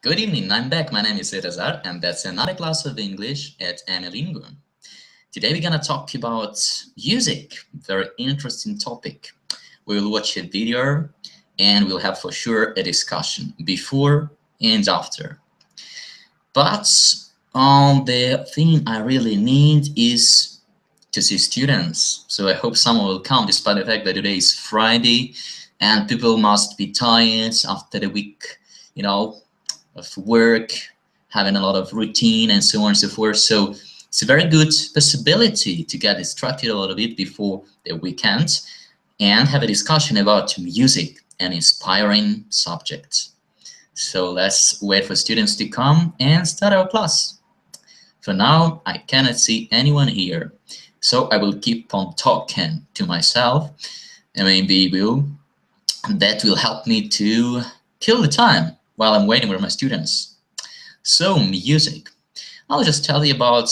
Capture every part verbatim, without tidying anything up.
Good evening, I'm back. My name is Cesar, and that's another class of English at Analingo. Today we're gonna talk about music, very interesting topic. We'll watch a video and we'll have for sure a discussion before and after. But um, the thing I really need is to see students. So I hope someone will come despite the fact that today is Friday and people must be tired after the week, you know, of work, having a lot of routine and so on and so forth. So it's a very good possibility to get distracted a little bit before the weekend and have a discussion about music, an inspiring subject. So let's wait for students to come and start our class. For now, I cannot see anyone here, so I will keep on talking to myself, and maybe will that will help me to kill the time while I'm waiting for my students. So, music. I'll just tell you about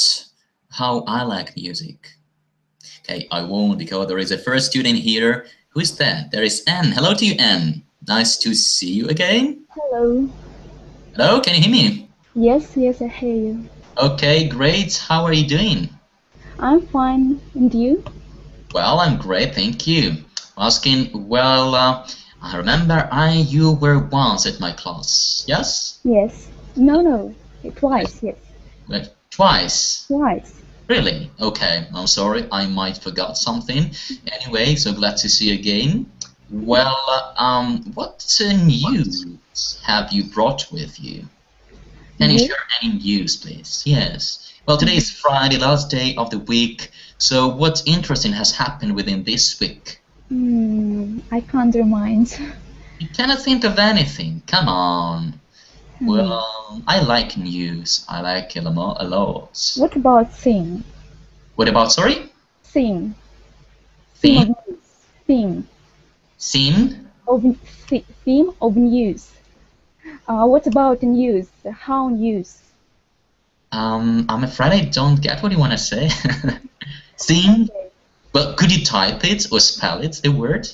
how I like music. Okay, I won't because there is a first student here. Who is that? There is Anne. Hello to you, Anne. Nice to see you again. Hello. Hello, can you hear me? Yes, yes, I hear you. Okay, great. How are you doing? I'm fine. And you? Well, I'm great, thank you. Asking, well, uh, I remember I you were once at my class, yes? Yes. No, no. Twice, yes. But twice. Twice. Really? Okay, I'm sorry, I might forgot something. Anyway, so glad to see you again. Well, uh, um, what uh, news have you brought with you? Can you Yes? share any news, please? Yes. Well, today is Friday, last day of the week. So what interesting has happened within this week? Hmm, I can't remind. You cannot think of anything. Come on. Hmm. Well, I like news. I like it a lo- a lot. What about sing? What about, sorry? Sing. Theme? Theme of news. Theme Scene? of th- theme of news. Uh, what about news? How news? Um, I'm afraid I don't get what you want to say. Scene? Okay. Well, could you type it or spell it, the word?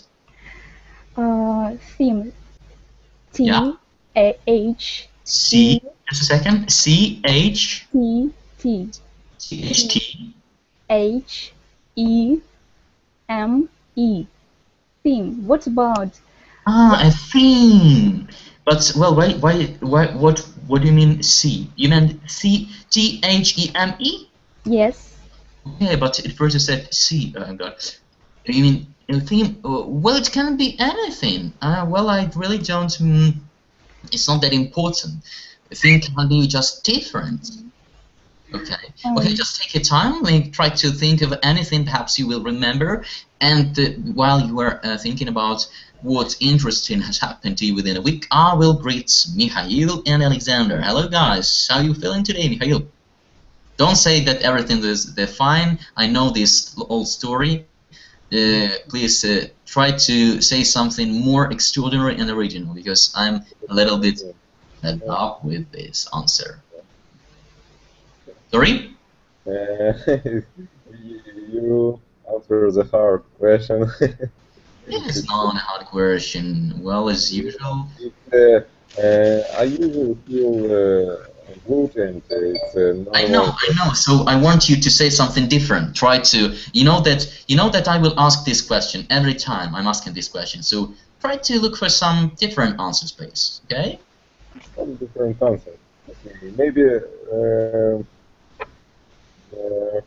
Uh, theme. Yeah. T A H C, just a second. C H T T C H T. H E M E. Theme. What about? Ah, a theme. But well, why, why, why, what, what do you mean C? You meant C T H E M E? Yes. Okay, but it first you said C. Oh God. You mean a theme? Uh, well, it can be anything. Uh, well, I really don't. Mm, it's not that important. The theme can be just different. Okay. Okay, Um, just take your time. Like, try to think of anything perhaps you will remember. And uh, while you are uh, thinking about what interesting has happened to you within a week, I will greet Mikhail and Alexander. Hello, guys. How are you feeling today, Mikhail? Don't say that everything is uh, fine. I know this old story. Uh, please uh, try to say something more extraordinary and original because I'm a little bit fed up with this answer. Sorry? Uh, you answer the hard question. It's not a hard question. Well, as usual. It, uh, uh, I usually feel uh, good and it's uh, I know, normal. I know. So I want you to say something different. Try to, you know that, you know that I will ask this question every time I'm asking this question. So try to look for some different answers, please. Okay? Some different answers. Okay. Maybe uh, uh,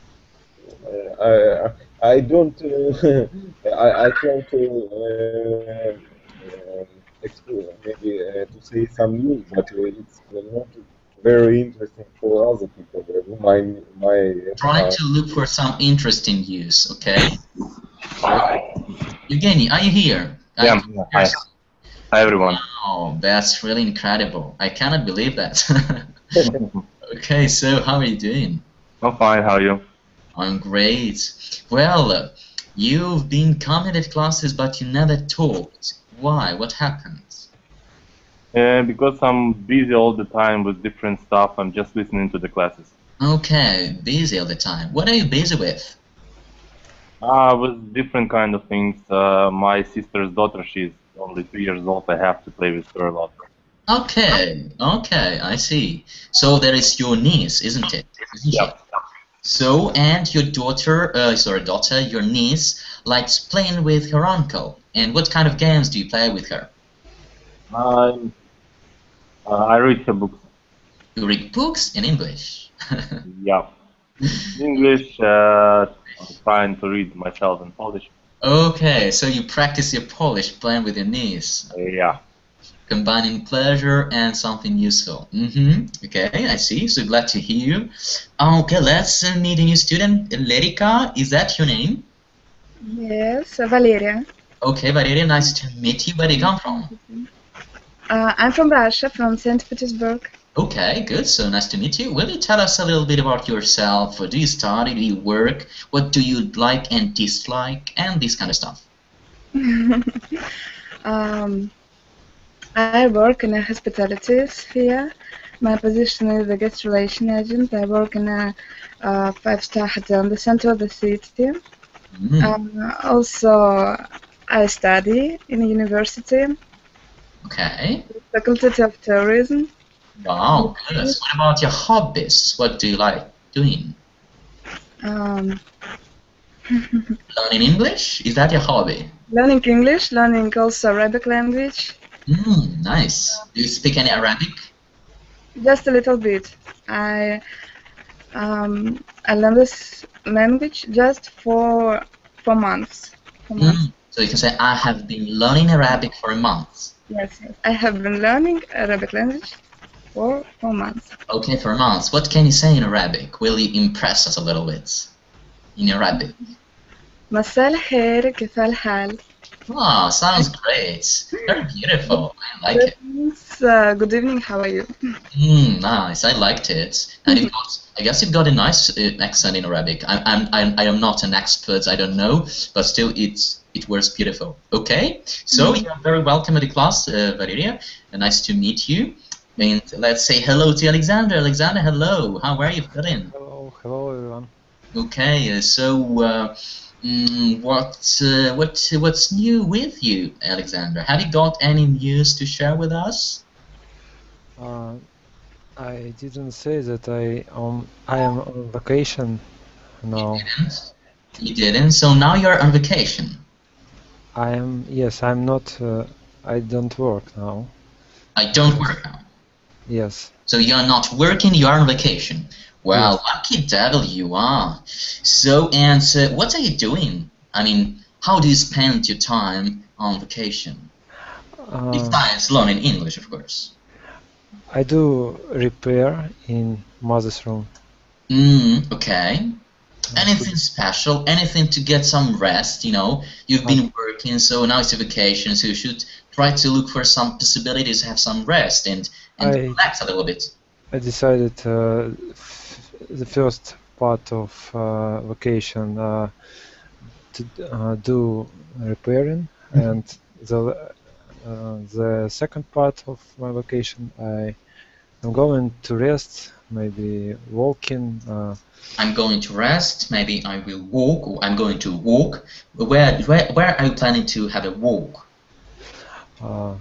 I I don't uh, I I try to uh, uh, explore maybe uh, to say some news, but uh, it's not very interesting for other people. uh, My my Try uh, to look for some interesting news, okay? okay. Evgeny, are you here? I Yeah, can yeah, hear hi. Hi, everyone. Oh, that's really incredible. I cannot believe that. Okay, so how are you doing? I'm fine, how are you? I'm great. Well, uh, you've been coming at classes, but you never talked. Why? What happened? Uh, because I'm busy all the time with different stuff, I'm just listening to the classes. Okay, busy all the time. What are you busy with? Uh, with different kind of things. Uh, my sister's daughter, she's only two years old. I have to play with her a lot. Okay, okay, I see. So there is your niece, isn't it? Isn't she? Yeah. So, and your daughter, uh, sorry, daughter, your niece likes playing with her uncle. And what kind of games do you play with her? I'm, uh, I read her books. You read books in English. Yeah. English, uh, I'm trying to read myself in Polish. Okay, so you practice your Polish playing with your niece, Yeah. combining pleasure and something useful. Mm-hmm. Okay, I see. So glad to hear you. Okay, let's uh, meet a new student. Lerika, is that your name? Yes, Valeria. Okay, Valeria, nice to meet you. Where do you come from? Uh, I'm from Russia, from Saint Petersburg. Okay, good. So nice to meet you. Will you tell us a little bit about yourself? Do you study? Do you work? What do you like and dislike? And this kind of stuff. um, I work in a hospitality sphere. My position is a guest relation agent. I work in a uh, five-star hotel in the center of the city. Mm. Um, also, I study in a university, Okay. Faculty of Tourism. Wow, good. What about your hobbies? What do you like doing? Um, Learning English? Is that your hobby? learning English, learning also Arabic language. Mm, nice. Do you speak any Arabic? Just a little bit. I um, I learned this language just for for months. For months. Mm. So you can say, I have been learning Arabic for a month. Yes, yes. I have been learning Arabic language for four months. Okay, for a month. What can you say in Arabic? Will you impress us a little bit in Arabic? مساء الخير كيف الحال? Wow, sounds great. Very beautiful. I like That it. means uh, good evening. How are you? Mm, nice. I liked it. And you've got, I guess you've got a nice uh, accent in Arabic. I, I'm, I'm, I am not an expert. I don't know, but still, it's it works beautiful. Okay. So you're very welcome to the class, uh, Valeria. Uh, nice to meet you. And let's say hello to Alexander. Alexander, hello. How are you feeling? Hello, hello everyone. Okay. Uh, so. Uh, Mm, what uh, what what's new with you, Alexander? Have you got any news to share with us? Uh, I didn't say that I um I am on vacation now. You didn't. You didn't. So now you're on vacation. I am yes. I'm not. Uh, I don't work now. I don't work now. Yes. So you're not working. You're on vacation. Well, Yes. lucky devil you are. So, and uh, what are you doing? I mean, how do you spend your time on vacation? Uh, Besides learning English, of course. I do repair in mother's room. Mm, okay. Anything special? Anything to get some rest? You know, you've been working, so now it's a vacation, so you should try to look for some possibilities to have some rest and, and I- relax a little bit. I decided uh, f- the first part of uh, vacation uh, to uh, do repairing, and the uh, the second part of my vacation I am going to rest, maybe walking. Uh, I'm going to rest. Maybe I will walk, or I'm going to walk. Where, where, where are you planning to have a walk? uh,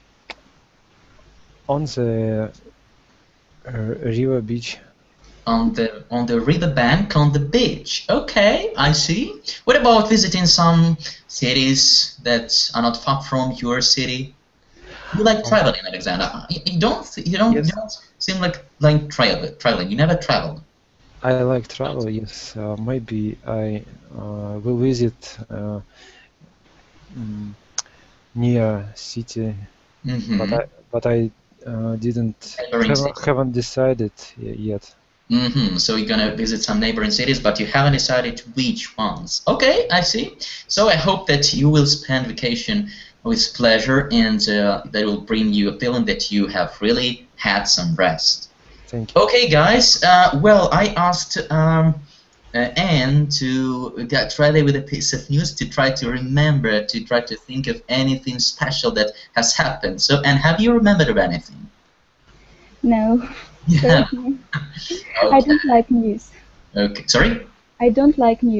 on the uh, river beach. On the on the riverbank, on the beach. Okay, I see. What about visiting some cities that are not far from your city? You like traveling, Alexander? You, you don't. You don't. Yes. You don't seem like like travel, traveling. You never traveled. I like travel, yes. Uh, maybe I uh, will visit uh, mm, near city, Mm-hmm. but I but I uh, didn't Neighboring haven't, city. haven't decided y- yet. Mm-hmm. So you're gonna visit some neighboring cities, but you haven't decided which ones. Okay, I see. So I hope that you will spend vacation with pleasure, and uh, that will bring you a feeling that you have really had some rest. Thank you. Okay, guys. Uh, well, I asked um, uh, Anne to get ready with a piece of news to try to remember, to try to think of anything special that has happened. So, Anne, have you remembered of anything? No, Yeah. sorry. I Okay. don't like news. Okay. Sorry. I don't like news.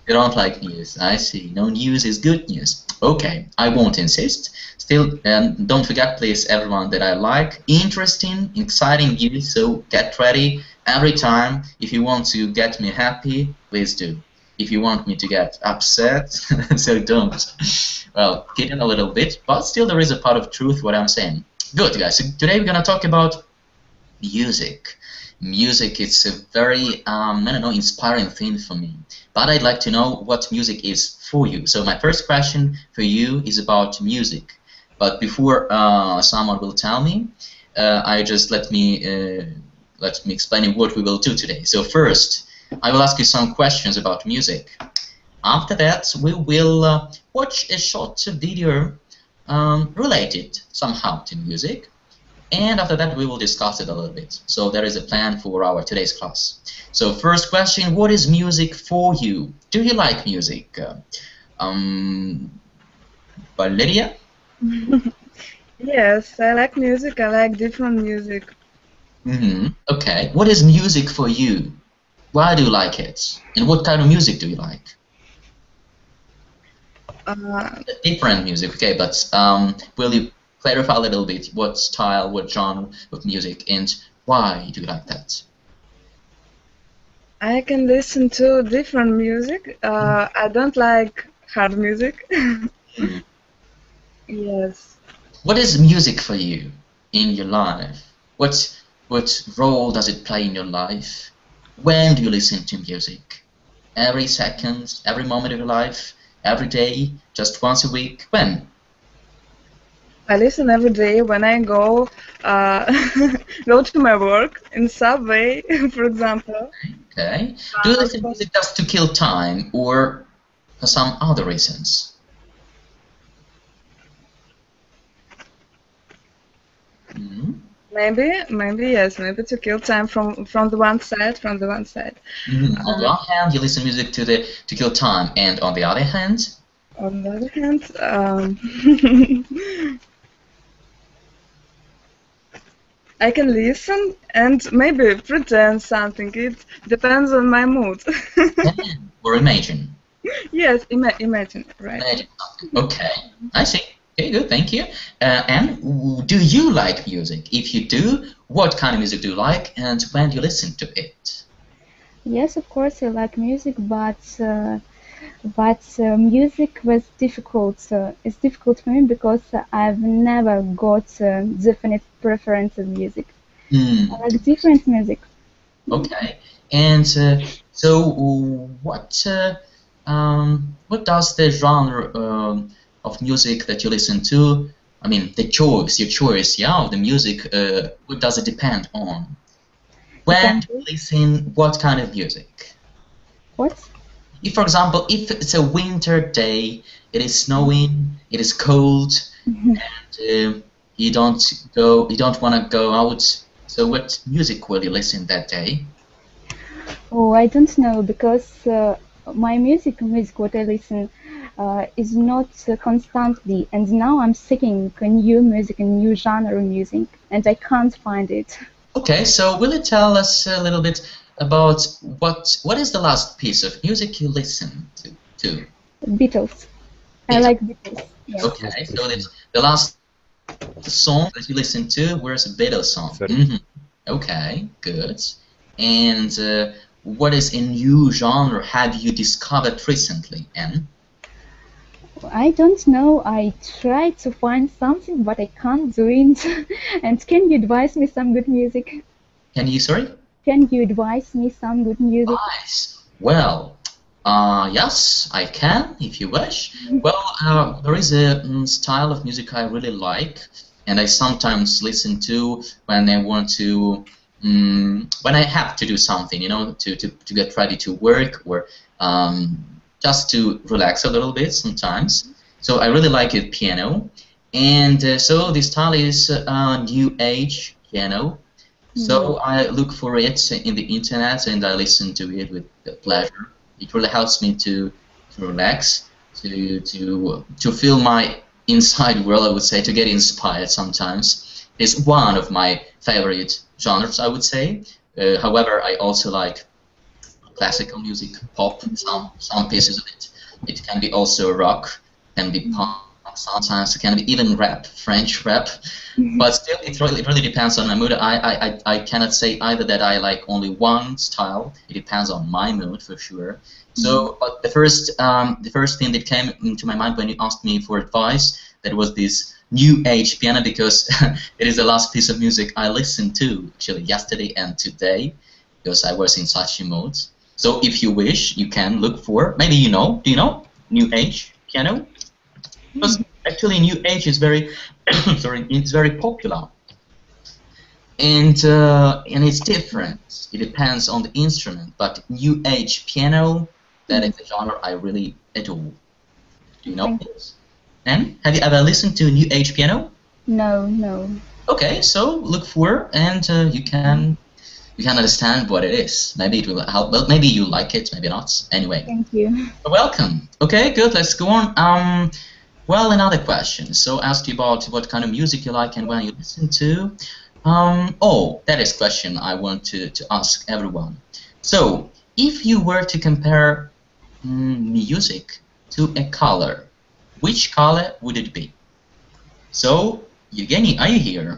You don't like news. I see. No news is good news. Okay, I won't insist. Still, um, don't forget, please, everyone, that I like interesting, exciting news. So get ready every time. If you want to get me happy, please do. If you want me to get upset, so don't. Well, kidding a little bit, but still there is a part of truth what I'm saying. Good, guys. So today we're gonna talk about music. Music is a very, um, I don't know, inspiring thing for me. But I'd like to know what music is for you. So my first question for you is about music. But before uh, someone will tell me, uh, I just let me uh, let me explain what we will do today. So first, I will ask you some questions about music. After that, we will uh, watch a short video um, related somehow to music. And after that, we will discuss it a little bit. So there is a plan for our today's class. So first question, what is music for you? Do you like music? Uh, um, Valeria? Yes, I like music. I like different music. Mm-hmm. Okay. What is music for you? Why do you like it? And what kind of music do you like? Uh, Different music, okay, but um, will you clarify a little bit what style, what genre of music, and why do you like that? I can listen to different music. Uh, I don't like hard music. Mm. Yes. What is music for you in your life? What what role does it play in your life? When do you listen to music? Every second, every moment of your life, every day, just once a week? When? I listen every day when I go uh, go to my work in subway, for example. Okay. Do you listen to music just to kill time or for some other reasons? Mm-hmm. Maybe, maybe yes, maybe to kill time from from the one side, from the one side. Mm-hmm. On the one hand, you listen to music to the to kill time, and on the other hand, On the other hand, um, I can listen and maybe pretend something. It depends on my mood. or imagine. Yes, ima imagine, right? Imagine something. Okay, I see. Okay, good, thank you. Uh, and w- do you like music? If you do, what kind of music do you like, and when do you listen to it? Yes, of course, I like music, but uh, but uh, music was difficult. Uh, it's difficult for me because uh, I've never got uh, definite preference of music. Hmm. I like different music. Okay. And uh, so, what uh, um, what does the genre um, of music that you listen to? I mean, the choice, your choice, yeah, of the music. Uh, what does it depend on? When Depends. do you listen? What kind of music? What? If, for example, if it's a winter day, it is snowing, it is cold, and uh, you don't go, you don't want to go out. So, what music will you listen that day? Oh, I don't know because uh, my music, music what I listen, uh, is not uh, constantly, and now I'm seeking a new music, a new genre of music, and I can't find it. Okay, so will you tell us a little bit about what what is the last piece of music you listened to? to? Beatles. I Beatles. like Beatles. Yes. Okay, so it's the last song that you listened to was a Beatles song. Sorry. Mhm. Okay, good. And uh, what is a new genre have you discovered recently, Anne? I don't know. I try to find something, but I can't do it. And can you advise me some good music? Can you, sorry? Can you advise me some good music? Nice. Well, uh, yes, I can, if you wish. Well, uh, there is a mm, style of music I really like, and I sometimes listen to when I want to, mm, when I have to do something, you know, to, to, to get ready to work or um, just to relax a little bit sometimes. So I really like it, piano. And uh, so the style is uh, new age piano. So I look for it in the internet and I listen to it with pleasure. It really helps me to, to relax, to to to feel my inside world. I would say to get inspired. Sometimes it's one of my favorite genres. I would say. Uh, however, I also like classical music, pop, some some pieces of it. It can be also rock, can be pop. Sometimes it can be even rap, French rap, but still it really, it really depends on my mood. I, I, I I cannot say either that I like only one style. It depends on my mood for sure. So but the first um, the first thing that came into my mind when you asked me for advice, that was this new age piano, because it is the last piece of music I listened to actually yesterday and today, because I was in such a mood. So if you wish, you can look for, maybe you know, do you know new age piano? Because actually, new age is very, sorry, it's very popular, and uh, and it's different. It depends on the instrument. But new age piano, that is a genre I really adore. Do you know this? And have you ever listened to new age piano? No, no. Okay, so look for, and uh, you can you can understand what it is. Maybe it will help. Well, maybe you like it, maybe not. Anyway, Thank you. welcome. Okay, good. Let's go on. Um. Well, another question. So, I asked you about what kind of music you like and when you listen to. Um, oh, that is a question I want to, to ask everyone. So, if you were to compare mm, music to a color, which color would it be? So, Evgeny, are you here?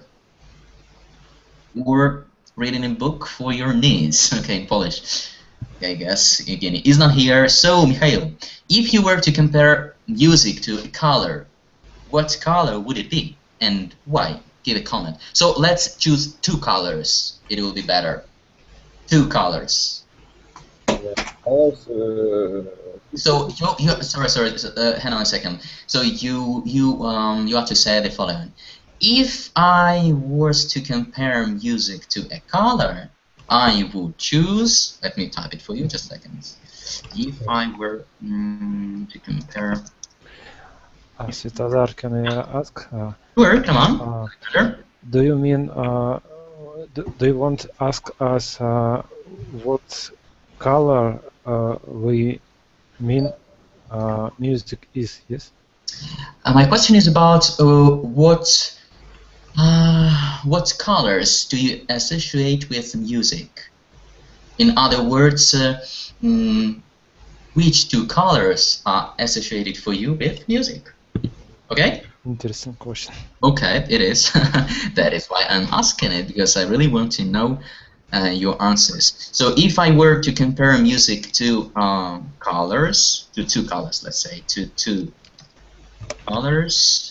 Or reading a book for your needs? Okay, in Polish. Okay, I guess Evgeny is not here. So, Mikhail, if you were to compare music to a color, what color would it be and why? Give a comment. So let's choose two colors. It will be better. Two colors. Colors. Uh, So you, you sorry, sorry. Uh, hang on a second. So you you um you have to say the following. If I was to compare music to a color, I would choose. Let me type it for you. Just a second. If I were mm, to compare. Uh, Svetozar, can I ask? Uh, Sure, come on. uh, Sure. do you mean, uh, do, do you want to ask us uh, what color uh, we mean uh, music is, yes? Uh, my question is about uh, what uh, what colors do you associate with music? In other words, uh, mm, which two colors are associated for you with music? Okay? Interesting question. Okay, it is. That is why I'm asking it, because I really want to know uh, your answers. So if I were to compare music to um, colors, to two colors, let's say, to two colors,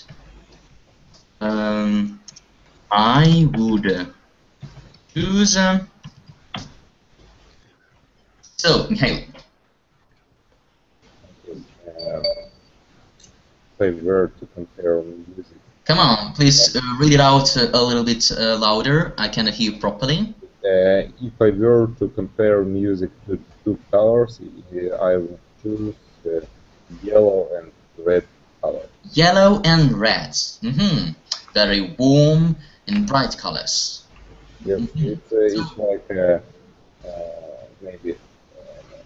um, I would uh, choose. Um, so, Mikhail. uh, if I were to compare music. Come on, please uh, read it out uh, a little bit uh, louder. I cannot hear you properly. Uh, if I were to compare music to two colors, uh, I would choose uh, yellow and red color. Yellow and red. Mm-hmm. Very warm and bright colors. Yes, Mhm. it's, uh, it's like uh, uh, maybe uh,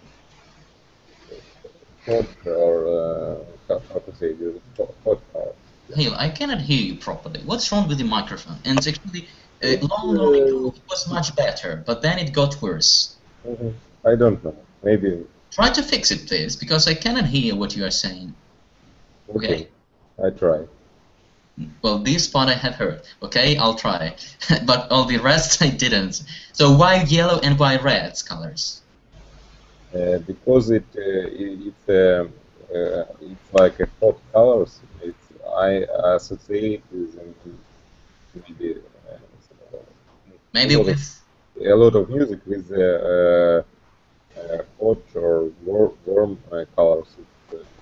hot or uh, how how to say this, hot, hot color. Hale, I cannot hear you properly. What's wrong with the microphone? And it's actually, uh, long, long ago it was much better, but then it got worse. Mhm. I don't know. Maybe. Try to fix it, please, because I cannot hear what you are saying. Okay. I try. Well, this part I have heard. Okay, I'll try. But all the rest I didn't. So why yellow and why red colors? Uh, because it, uh, it it's um, uh, it's like a hot colors. It's I associate with um, maybe uh, Maybe a lot with of, a lot of music with uh, uh, uh, hot or warm, warm uh, colors. It's, uh,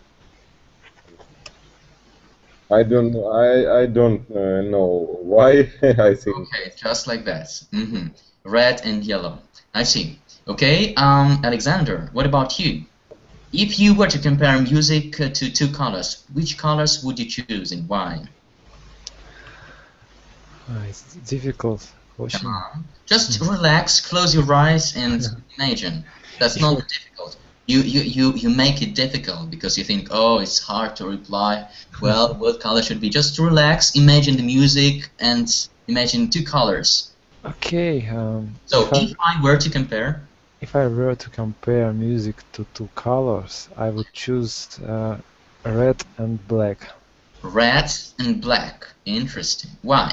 I don't I I don't uh, know why. I think. okay, just like that. Mm-hmm. Red and yellow. I see. Okay, um, Alexander, what about you? If you were to compare music uh, to two colors, which colors would you choose and why? Uh, it's difficult question. Come on. Just relax, close your eyes, and imagine. That's not difficult. You, you, you, you make it difficult because you think, oh, it's hard to reply. Well, what color should be? Just relax, imagine the music, and imagine two colors. Okay. Um, So if I- if I were to compare, if I were to compare music to two colors, I would choose uh, red and black. Red and black. Interesting. Why?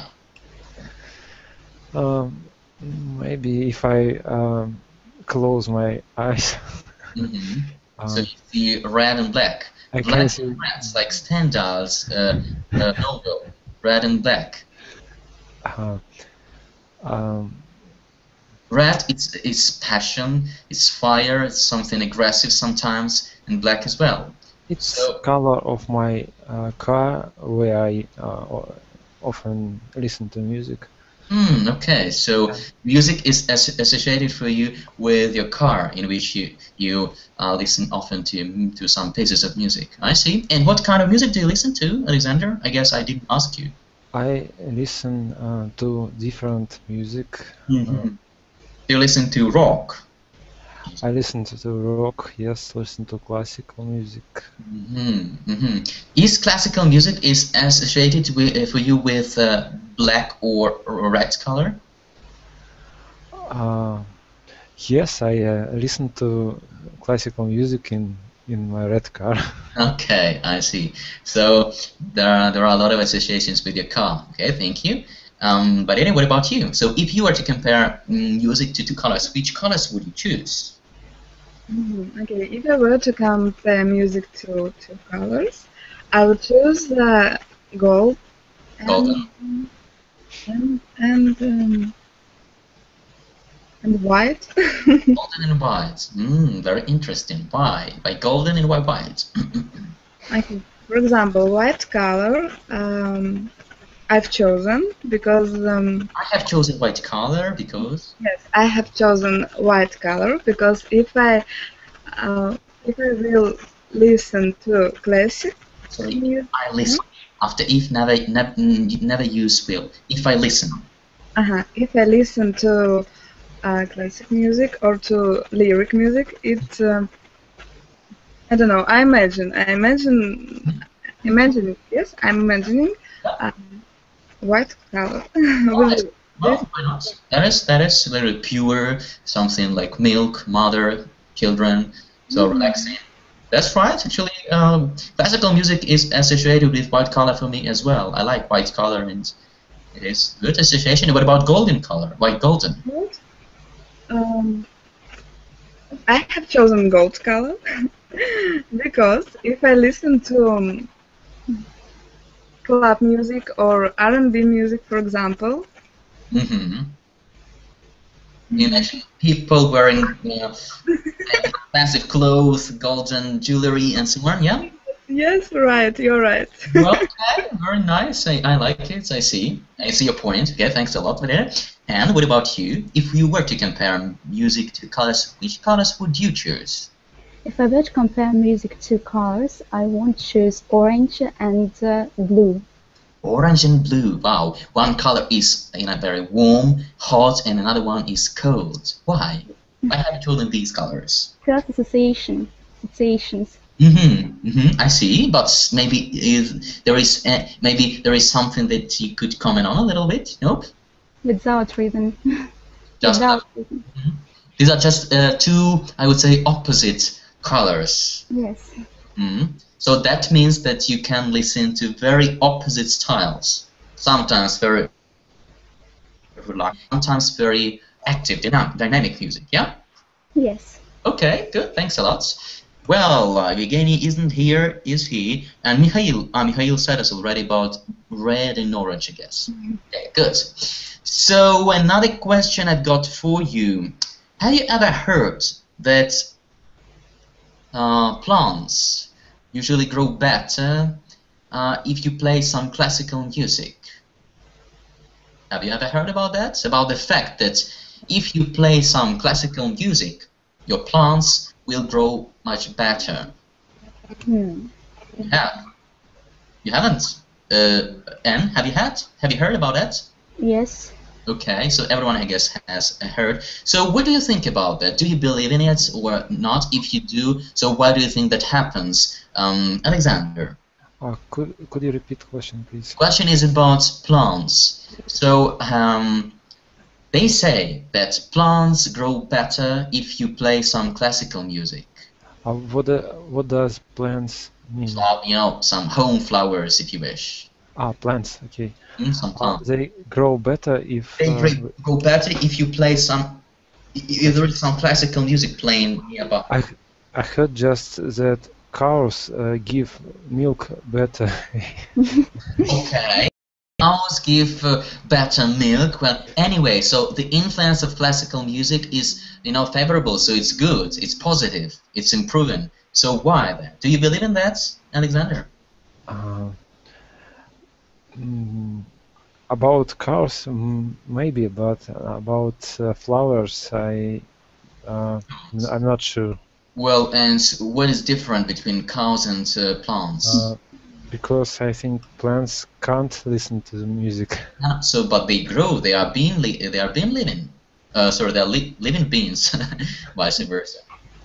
Um, maybe if I um, close my eyes, Mm-hmm. So um, you see red and black. I Black can see. and red, like Stendhal's uh, uh, logo. Red and black. Uh, um, Red, it's, it's passion, it's fire, it's something aggressive sometimes, and black as well. it's So, color of my uh, car where I uh, o- often listen to music. hmm, okay, so music is as associated for you with your car, in which you you uh, listen often to to some pieces of music. I see. And what kind of music do you listen to, Alexander? I guess I didn't ask you. I listen uh, to different music. Mm-hmm. You listen to rock. I listen to the rock, yes, listen to classical music. Mm-hmm. Mm-hmm. Is classical music is associated with, uh, for you with uh, black or, or red color? Uh, yes, I uh, listen to classical music in, in my red car. Okay, I see. So there are there are a lot of associations with your car. Okay, thank you. Um, but anyway, what about you? So if you were to compare mm, music to two colors, which colors would you choose? Mhm. Okay, if I were to compare music to two colors, I would choose the gold and Golden. and and, um, and white. Golden and white. Mm, very interesting. Why? Why golden and why white? Okay, for example, white color um, I've chosen because um, I have chosen white color because yes, I have chosen white color because if I uh, if I will listen to classic sorry, music, I listen. After if never never never use will. If I listen. uh-huh, if I listen to uh, classic music or to lyric music, it um, I don't know. I imagine. I imagine. Imagining. Yes, I'm imagining uh, white color. Right. With this. Well, why not? That is that is very pure, something like milk, mother, children, so relaxing. That's right. Actually, um, classical music is associated with white color for me as well. I like white color, and it is good association. What about golden color? White golden. Um, I have chosen gold color because if I listen to um, club music or R and B music, for example, Mm-hmm. Imagine people wearing uh, expensive clothes, golden jewelry, and so on. Yeah. yes, right, you're right. Well, okay, very nice. I, I like it. I see. I see your point. Okay, thanks a lot for that. And what about you? If you were to compare music to colors, which colors would you choose? If I were to compare music to colors, I won't choose orange and uh, blue. Orange and blue. Wow. One color is you know very warm, hot, and another one is cold. Why? Why have you chosen these colors? First association, associations. Mm-hmm, mm-hmm, I see, but maybe if there is uh, maybe there is something that you could comment on a little bit. Nope. Without reason. Just Without reason. these are just uh, two, I would say, opposite colors. Yes. Mm. So that means that you can listen to very opposite styles. Sometimes very relaxed, sometimes very active, dyna- dynamic music. Yeah. Yes. Okay. Good. Thanks a lot. Well, uh, Yevgeny isn't here, is he? And Mikhail, uh, Mikhail said us already about red and orange, I guess. Okay, good. So another question I've got for you: have you ever heard that uh, plants usually grow better uh, if you play some classical music? Have you ever heard about that? About the fact that if you play some classical music, your plants will grow much better. Hmm. You have. You haven't? Uh, Anne, have you had? Have you heard about that? Yes. Okay, so everyone, I guess, has heard. So what do you think about that? Do you believe in it or not? If you do, so why do you think that happens? Um, Alexander. Uh, could could you repeat the question, please? Question is about plants. So um, They say that plants grow better if you play some classical music. Uh, what uh, what does plants mean? So, you know, some home flowers, if you wish. Ah, plants. Okay. Mm, some Uh, plants. they grow better if They uh, gr- grow better if you play some, if there is some classical music playing nearby. I I heard just that cows uh, give milk better. Okay. Cows give uh, better milk. Well, anyway, so the influence of classical music is, you know, favorable. So it's good. It's positive. It's improving. So why then? Do you believe in that, Alexander? Uh, mm, about cows, mm, maybe, but about uh, flowers, I uh, n- I'm not sure. Well, and what is different between cows and uh, plants? Uh, because I think plants can't listen to the music. Ah, so, but they grow. They are being li they are being living. Uh, sorry, they are li living beings, vice versa.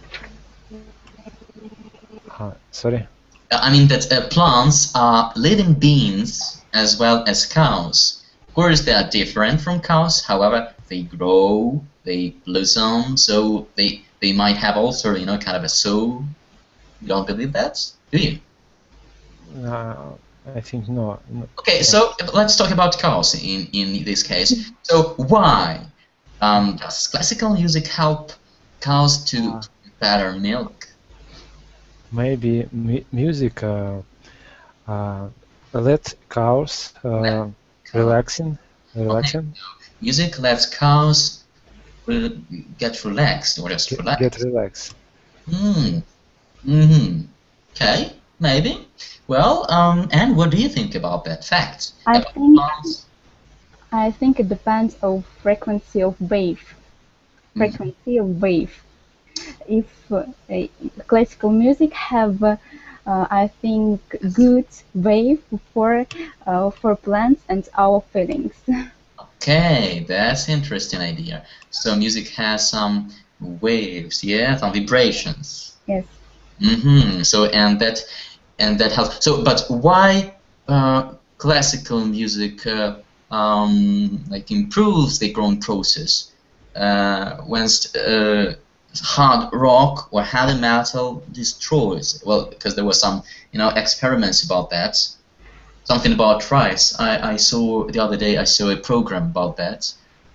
Uh, sorry. Uh, I mean that uh, plants are living beings as well as cows. Of course, they are different from cows. However, they grow, they blossom, so they they might have also, you know, kind of a soul. You don't believe that, do you? Uh, I think no. no. Okay, so let's talk about cows in, in this case. So why um, does classical music help cows to Ah. better milk? Maybe mu music uh, uh, let cows uh, relaxing, relaxing, Music lets cows re get relaxed or just get, relax. get relaxed. Hmm. Mm-hmm. Okay, maybe. Well, um, and what do you think about that fact? I About think plants? I think it depends of frequency of wave. Mhm. Frequency of wave. If uh, a- classical music have, uh, uh, I think, good wave for uh, for plants and our feelings. Okay, that's interesting idea. So music has some waves, yeah, some vibrations. Yes. Mm-hmm. So and that and that helps. So, but why uh, classical music uh, um, like improves the growing process, uh, when uh, hard rock or heavy metal destroys? Well, because there were some, you know, experiments about that. Something about rice. I, I saw the other day. I saw a program about that.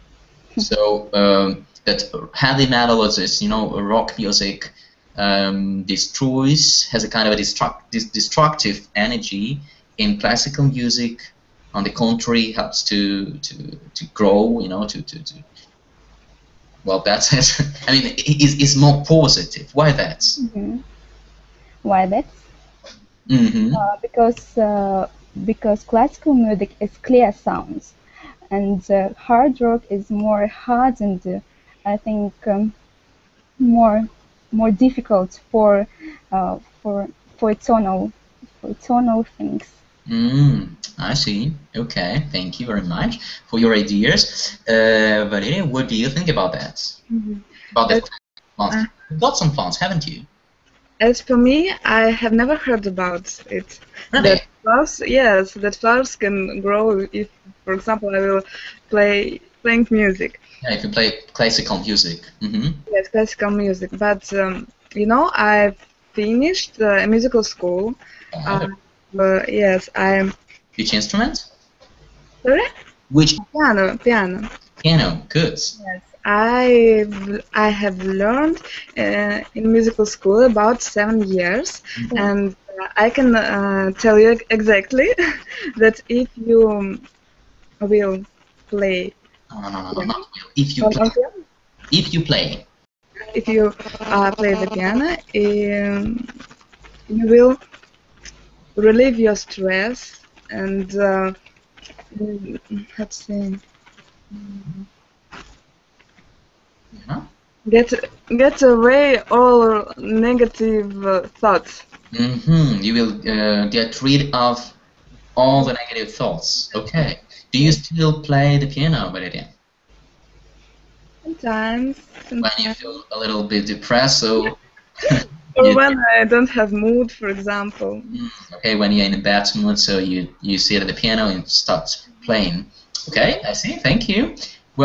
So um, that heavy metal, or this, you know, rock music, um, destroys, has a kind of a destruct, dis destructive energy. In classical music, on the contrary, helps to to to grow. You know, to to, to well, that's it. I mean, it is is more positive. Why that? Mhm. Why that? Mm-hmm. Uh, because uh, because classical music is clear sounds, and uh, hard rock is more hard and uh, I think um, more more difficult for uh, for for tonal for tonal things. Mm, I see. Okay, thank you very much for your ideas. Uh, Valeria, what do you think about that? Mhm. About the That- plants? uh, You've got some plants, haven't you? As for me, I have never heard about it. Really? That flowers, yes, that flowers can grow if, for example, I will play playing music. Yeah, if you play classical music. Mm-hmm. Yes, classical music. But um, you know, I finished uh, a musical school. Uh, uh, yes, I'm Which instrument? sorry, Which piano, piano. piano? Good. Yes, I I have learned uh, in musical school about seven years, Mhm. and uh, I can uh, tell you exactly that if you will play, No, no, no, no, not will. If you on- play, on piano, if you play. if you uh, play the piano, um, you will relieve your stress and uh, mm, let's see, Yeah. get get away all negative uh, thoughts. Mm-hmm. You will uh, get rid of all the negative thoughts. Okay. Do you still play the piano, Valeria? Sometimes, When you sometimes. feel a little bit depressed, so Or you- when I don't have mood, for example. Mm, okay, when you're in a bad mood, so you you sit at the piano and start playing. Okay, I see. Thank you. Well,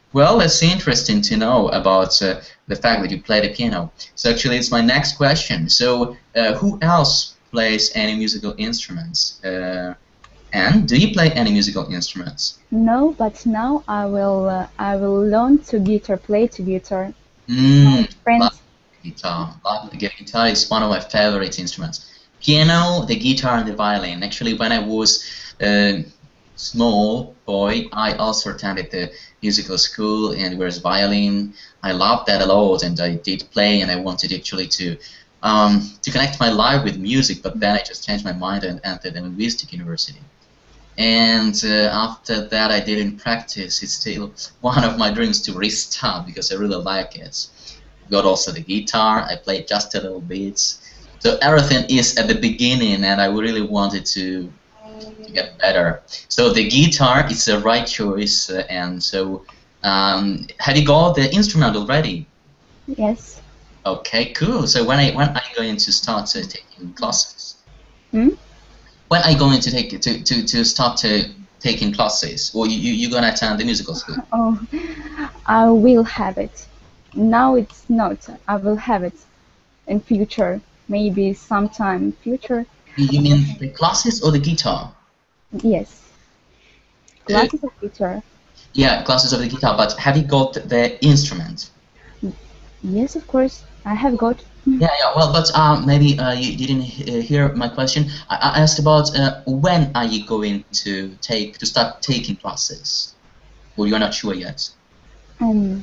Well, that's interesting to know about uh, the fact that you play the piano. So actually, it's my next question. So, uh, who else plays any musical instruments? Uh, and do you play any musical instruments? No, but now I will uh, I will learn to guitar, play to guitar. My Mm, love friends, the guitar. Love the guitar is one of my favorite instruments. Piano, the guitar, and the violin. Actually, when I was a small boy, I also attended the musical school, and whereas violin, I loved that a lot, and I did play, and I wanted actually to um, to connect my life with music, but then I just changed my mind and entered the linguistic university. And uh, after that, I didn't practice. It's still one of my dreams to restart because I really like it. Got also the guitar. I played just a little bit. So everything is at the beginning, and I really wanted to, to get better. So the guitar is the right choice. Uh, and so, um, have you got the instrument already? yes. Okay, cool. So when I when are you going to start uh, taking classes? Hmm? When are you going to take to to to start to taking classes, or you you you gonna attend the musical school? Oh, I will have it. Now it's not. I will have it in future, maybe sometime in future. You, you mean the classes or the guitar? Yes, Uh, classes of guitar. yeah, classes of the guitar. But have you got the instrument? Yes, of course. I have got. Yeah, yeah. Well, but um, maybe uh, you didn't uh, hear my question. I, I asked about uh, when are you going to take to start taking classes, or you're not sure yet. Um,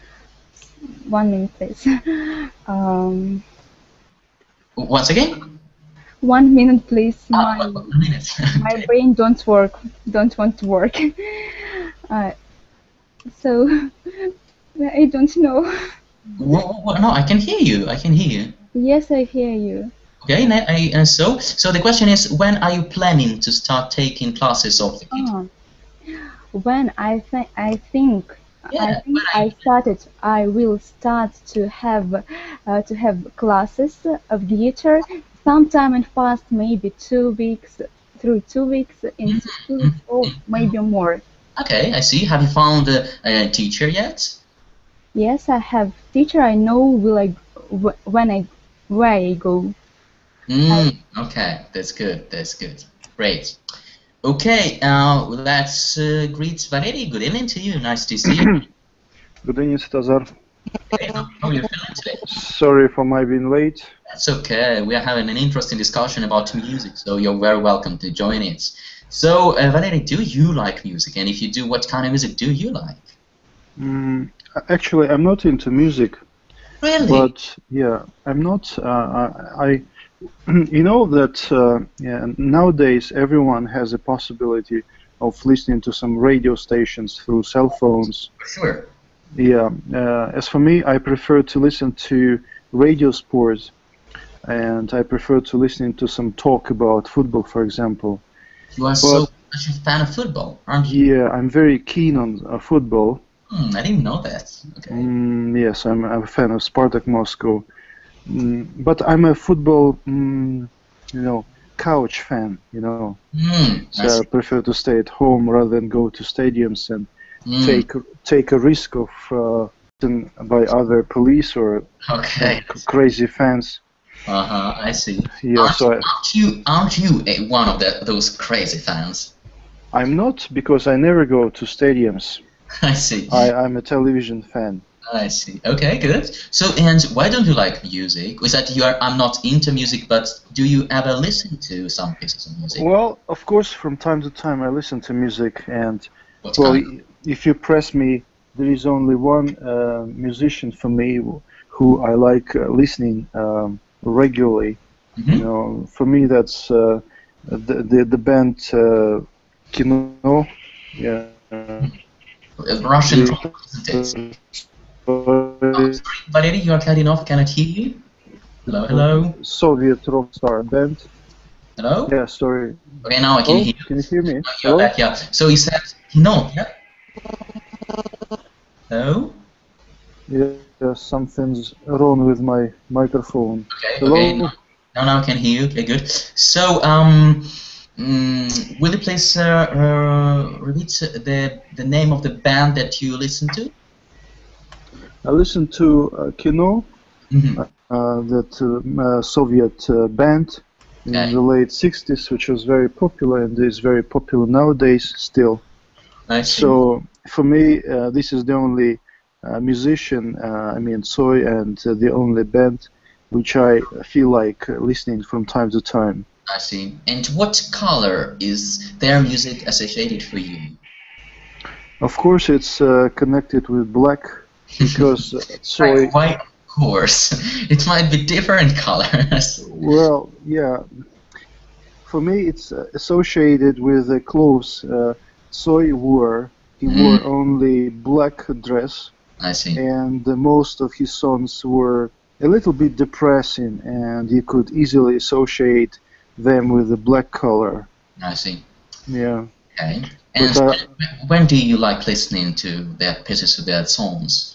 one minute, please. um, Once again? one minute, please. Ah, My one one minute. my Okay. brain don't work. Don't want to work. uh, so I don't know. Wha- wha- no, I can hear you. I can hear you. Yes, I hear you. Okay, and, I, I- and so so the question is, when are you planning to start taking classes of the guitar? Ah, when I think I think I Yeah, think when are I you? started. I will start to have uh, to have classes of guitar sometime in past, maybe two weeks, through two weeks, in Mm, two mm, weeks, or mm. maybe more. Okay, I see. Have you found a, a teacher yet? Yes, I have teacher. I know will I wh- when I where I go. I Mm, okay, that's good. That's good. Great. Okay, uh, let's uh, greet Valery. Good evening to you. Nice to see you. Good evening, Tazar. Okay, how how are you feeling today? Sorry for my being late. That's okay. We are having an interesting discussion about music, so you're very welcome to join it. So, uh, Valery, do you like music? And if you do, what kind of music do you like? Mm, actually, I'm not into music, Really? but yeah, I'm not. Uh, I, I- you know that uh, yeah, nowadays everyone has a possibility of listening to some radio stations through cell phones. Sure. Yeah. Uh, as for me, I prefer to listen to radio sports, and I prefer to listen to some talk about football, for example. You are But so much a fan of football, aren't you? yeah, I'm very keen on uh, football. Hmm, I didn't know that. Okay. Mm, yes, I'm, I'm a fan of Spartak Moscow. Mm, but I'm a football, mm, you know, couch fan, you know. Hmm, I So I see. prefer to stay at home rather than go to stadiums and Hmm, take take a risk of uh, beaten by other police or uh, okay. c- crazy fans. Uh-huh, I see. Yeah, Aren't, so I, aren't you aren't you a, one of the, those crazy fans? I'm not because I never go to stadiums. I see. I, I'm a television fan. I see. Okay, good. So, and why don't you like music? Is that you are? I'm not into music, but do you ever listen to some pieces of music? Well, of course, from time to time I listen to music, and What well, kind? if you press me, there is only one uh, musician for me who I like uh, listening um, regularly. You Mm-hmm. know, for me that's uh, the, the the band uh, Kino. Yeah. Russian The, rock, isn't it? Oh, sorry, Valery, you are cutting off. Cannot hear you. Hello, hello, Soviet rock star band. hello. Yeah, sorry. Okay, now I can Oh, hear you. can you hear me? Now you're Hello? back. Yeah. So you said no. Yeah. Hello. Yeah, something's wrong with my microphone. Okay. Hello? Okay. Now, now, now I can hear you. Okay, good. So, um, mm, will you please uh, uh, repeat the the name of the band that you listen to? I listened to uh, Kino, Mm-hmm. uh, that uh, uh, Soviet uh, band in Okay. the late sixties, which was very popular and is very popular nowadays still. I see. So for me, uh, this is the only uh, musician, uh, I mean Tsoi, and uh, the only band which I feel like uh, listening from time to time. I see. And what color is their music associated for you? Of course, it's uh, connected with black because uh, Tsoi. Like white, of course. It might be different colors. Well, yeah. For me, it's uh, associated with the clothes uh, Tsoi wore. He Mm. wore only black dress, I see. and uh, most of his songs were a little bit depressing, and you could easily associate them with the black color. I see. Yeah. Okay. And But, uh, when, when do you like listening to their pieces of their songs?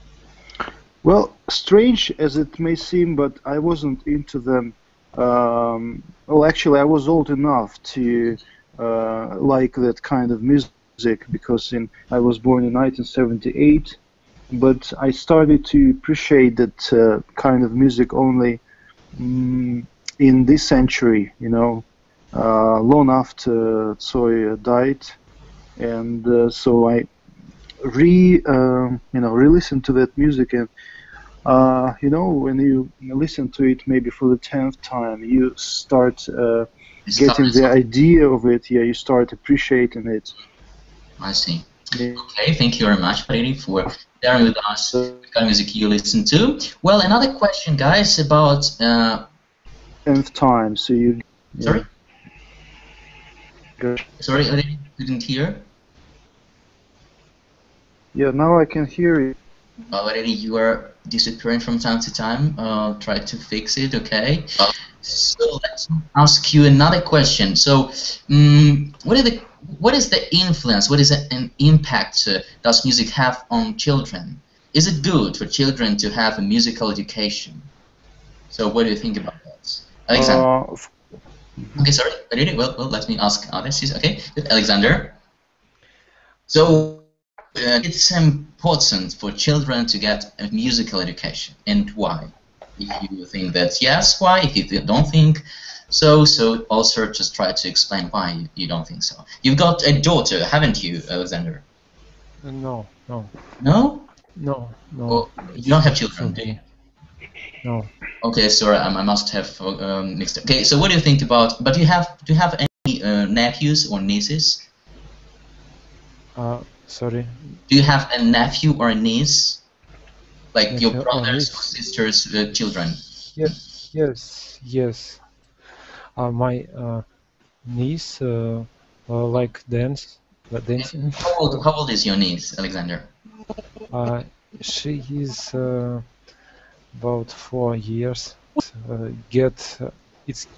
Well, strange as it may seem, but I wasn't into them. Um, well, actually, I was old enough to uh, like that kind of music because in, I was born in nineteen seventy-eight, but I started to appreciate that uh, kind of music only mm, in this century, you know, uh, long after Tsoi died, and uh, so I re, uh, you know, re-listened to that music and. Uh, you know, when you listen to it maybe for the tenth time, you start uh, It's getting the colors. idea of it. Yeah, you start appreciating it. I see. Yeah. Okay, thank you very much, Brady, for sharing with us the kind of music you listen to. Well, another question, guys, about... Uh, tenth time, so you. Yeah. sorry? Good. Sorry, I didn't, didn't hear. Yeah, now I can hear you. Already you are disappearing from time to time. Uh, try to fix it, okay? So let's ask you another question. So, um, what is the what is the influence? What is an impact uh, does music have on children? Is it good for children to have a musical education? So, what do you think about that, Alexander? Uh, f- Okay, sorry, Already. Well, well, let me ask others. Okay, good. Alexander. So. Uh, it's important for children to get a musical education, and why? If you think that yes, why? If you don't think so, so also just try to explain why you don't think so. You've got a daughter, haven't you, Alexander? No, no, No? no, no. Oh, you don't have children, do you? No. Okay, sorry, I, I must have um, mixed up. Okay, so what do you think about? But do you have do you have any uh, nephews or nieces? Uh, sorry. Do you have a nephew or a niece? Like your Nephew or brothers niece? or sisters' uh, children? Yes, yes, yes. Uh, my uh, niece uh, uh, like dance, uh, dancing. How old, how old is your niece, Alexander? Uh, she is uh, about four years. Uh, get uh, it's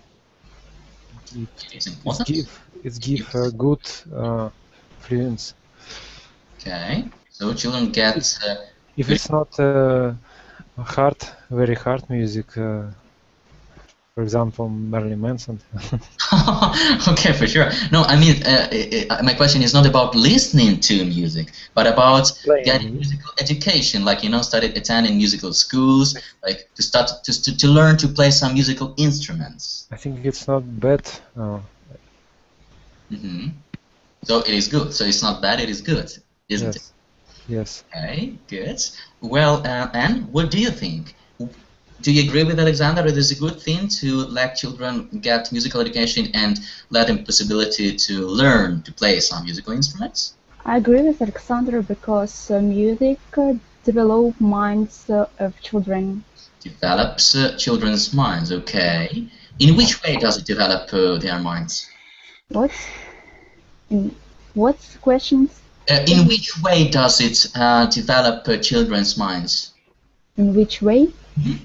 it, It's it's important. give it's give uh, good uh, fluence. Okay, so children get. Uh, If good- it's not uh, hard, very hard music, uh, for example, Marilyn Manson. okay, for sure. No, I mean, uh, uh, my question is not about listening to music, but about Playing getting music. musical education, like, you know, started attending musical schools, like to start to, to, to learn to play some musical instruments. I think it's not bad. Uh, Mm-hmm. So it is good. So it's not bad, it is good, isn't it? yes, yes. Okay, good. Well, uh, Anne, what do you think? Do you agree with Alexander that it's a good thing to let children get musical education and let them possibility to learn to play some musical instruments? I agree with Alexander because uh, music uh, develops minds uh, of children. Develops uh, children's minds, okay. In which way does it develop uh, their minds? What? In what's questions? Uh, in which way does it uh, develop uh, children's minds? In which way? Mhm.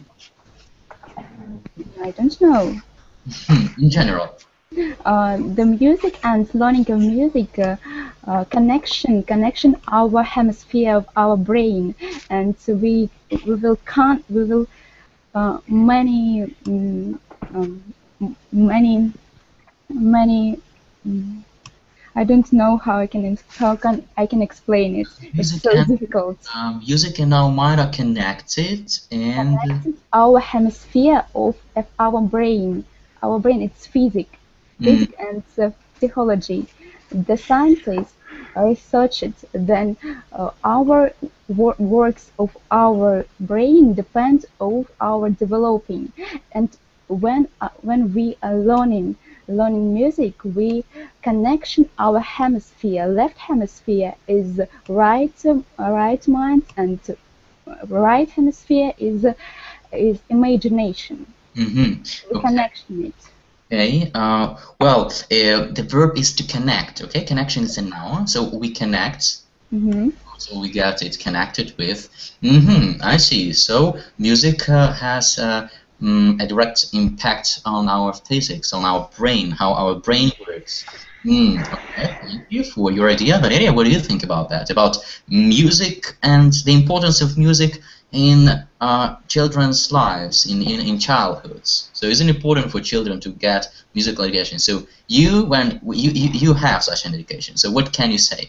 I don't know. In general. Uh, the music and learning of music uh, uh, connection connection our hemisphere of our brain, and so we we will can we will uh, many um, um, many many Mm. I don't know how I can how can I can explain it. It's Music so and difficult. um, music and our mind are connected, and Connected our hemisphere of, of our brain. Our brain, it's physics, mm, physics and uh, psychology. The scientists researched then uh, our wor- works of our brain depend on our developing, and when uh, when we are learning learning music, we connection our hemisphere. Left hemisphere is right um, right mind, and right hemisphere is is imagination. mhm. We Okay. connection it. Okay. Uh, well, uh, the verb is to connect. Okay, connection is a noun, so we connect. Mm-hmm. So we get it connected with. Mm-hmm, I see. So music uh, has uh, mm, a direct impact on our physics, on our brain, how our brain works. Mm, okay, thank you for your idea. Valeria, what do you think about that? About music and the importance of music in uh, children's lives, in, in, in childhoods. So is it important for children to get musical education? So you, when you, you, you have such an education, so what can you say?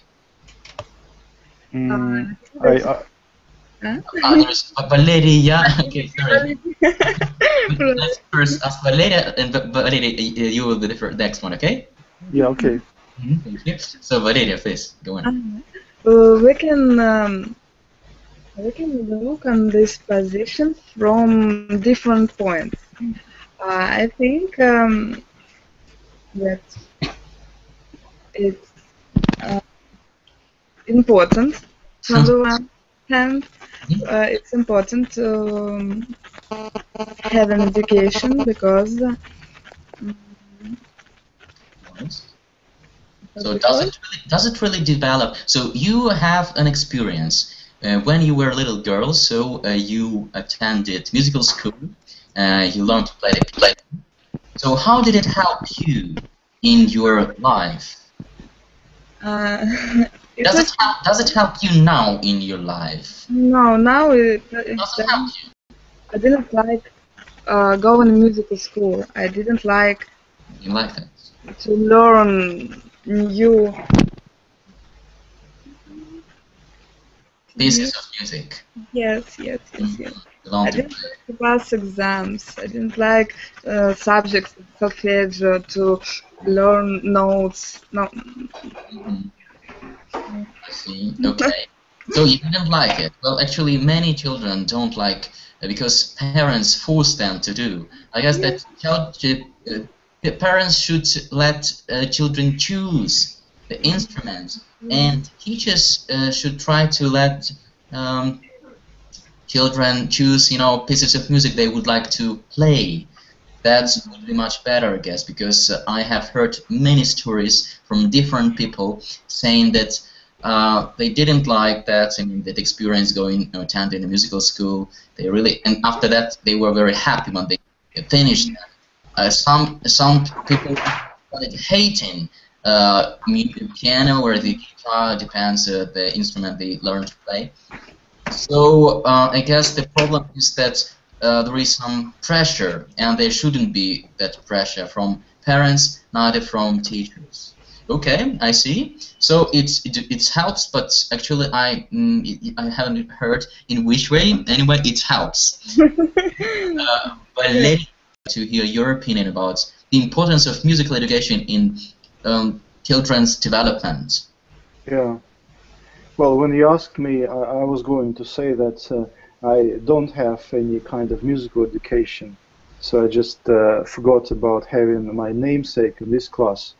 Mm, Uh, I, I Huh? Ah, there's Valeria. Okay, sorry. Let's first ask Valeria, and Va- Valeria, y- you will be the fir- next one, okay? yeah, okay. Mhm, thank you. So Valeria, please go on. Uh, we can um, we can look on this position from different points. Uh, I think um, that it's uh, important. From the one hand, Mhm. uh, it's important to um, have an education because uh, Right. So does because it really, does it really develop? So you have an experience uh, when you were a little girl. So uh, you attended musical school. Uh, you learned to play the piano. So how did it help you in your life? uh, it Does it was help? Does it help you now in your life? no now it, it Does it help then you? I didn't like uh, going to musical school. I didn't like You like that? to learn new, new Pieces of music. yes, yes, yes, Mm. yes. You I learn to didn't play. like to pass exams. I didn't like uh, subjects of solfeggio to learn notes. No. Mhm. I see. Okay. So you didn't like it. Well, actually, many children don't like uh, because parents force them to do. I guess Yes. that child, uh, the parents should let uh, children choose the instrument, and teachers uh, should try to let um, children choose, you know, pieces of music they would like to play. That would be much better, I guess, because uh, I have heard many stories from different people saying that uh, they didn't like that, I mean, that experience going, you know, attending a musical school. They really, and after that, they were very happy when they finished. Uh, some some people started hating uh, mu- piano or the guitar, depends uh, the instrument they learn to play. So uh, I guess the problem is that uh, there is some pressure, and there shouldn't be that pressure from parents, neither from teachers. Okay, I see. So it's it, it helps, but actually I mm, it, I haven't heard in which way. Anyway, it helps. Uh, but Yeah. let me to hear your opinion about the importance of musical education in um, children's development. Yeah. Well, when you asked me, I, I was going to say that uh, I don't have any kind of musical education, so I just uh, forgot about having my namesake in this class.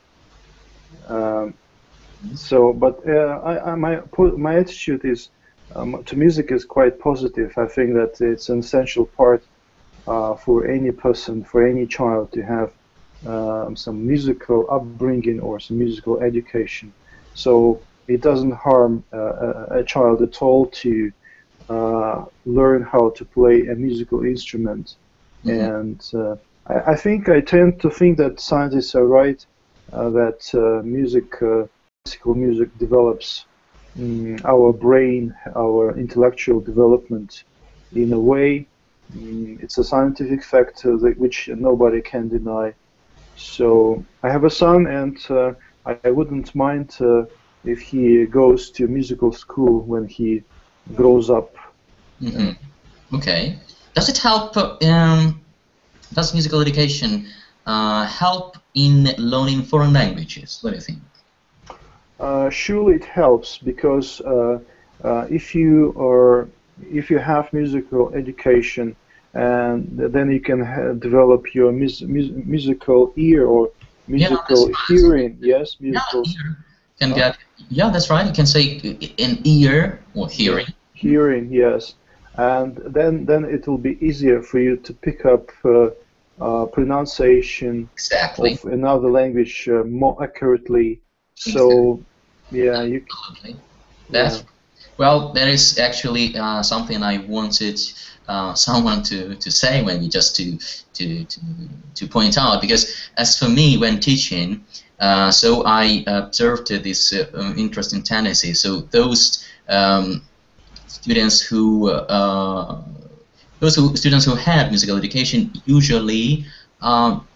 Um, so, but uh, I, I, my po- my attitude is um, to music is quite positive. I think that it's an essential part uh, for any person, for any child to have um, some musical upbringing or some musical education. So it doesn't harm uh, a, a child at all to uh, learn how to play a musical instrument. Mm-hmm. And uh, I, I think I tend to think that scientists are right uh, that uh, music, uh, classical music, develops um, our brain, our intellectual development in a way. Um, it's a scientific fact uh, that, which nobody can deny. So I have a son, and uh, I, I wouldn't mind uh, if he goes to musical school when he grows up. Mm-hmm. Okay. Does it help? Uh, um, does musical education uh, help in learning foreign languages? What do you think? Uh, surely it helps, because uh, uh, if you are if you have musical education, and then you can ha develop your mus mus musical ear or musical yeah, hearing. Yes, musical. Yeah, ear. Can oh. get. Yeah, that's right. You can say an ear or hearing. Hearing, yes, and then then it will be easier for you to pick up uh, uh, pronunciation exactly. of another language uh, more accurately. So, exactly. yeah, you. Absolutely. That's. Yeah. Well, that is actually uh, something I wanted uh, someone to, to say when you just to, to to to point out, because as for me when teaching, uh, so I observed this uh, um, interesting tendency. So those um, students who uh, those who, students who had musical education usually um,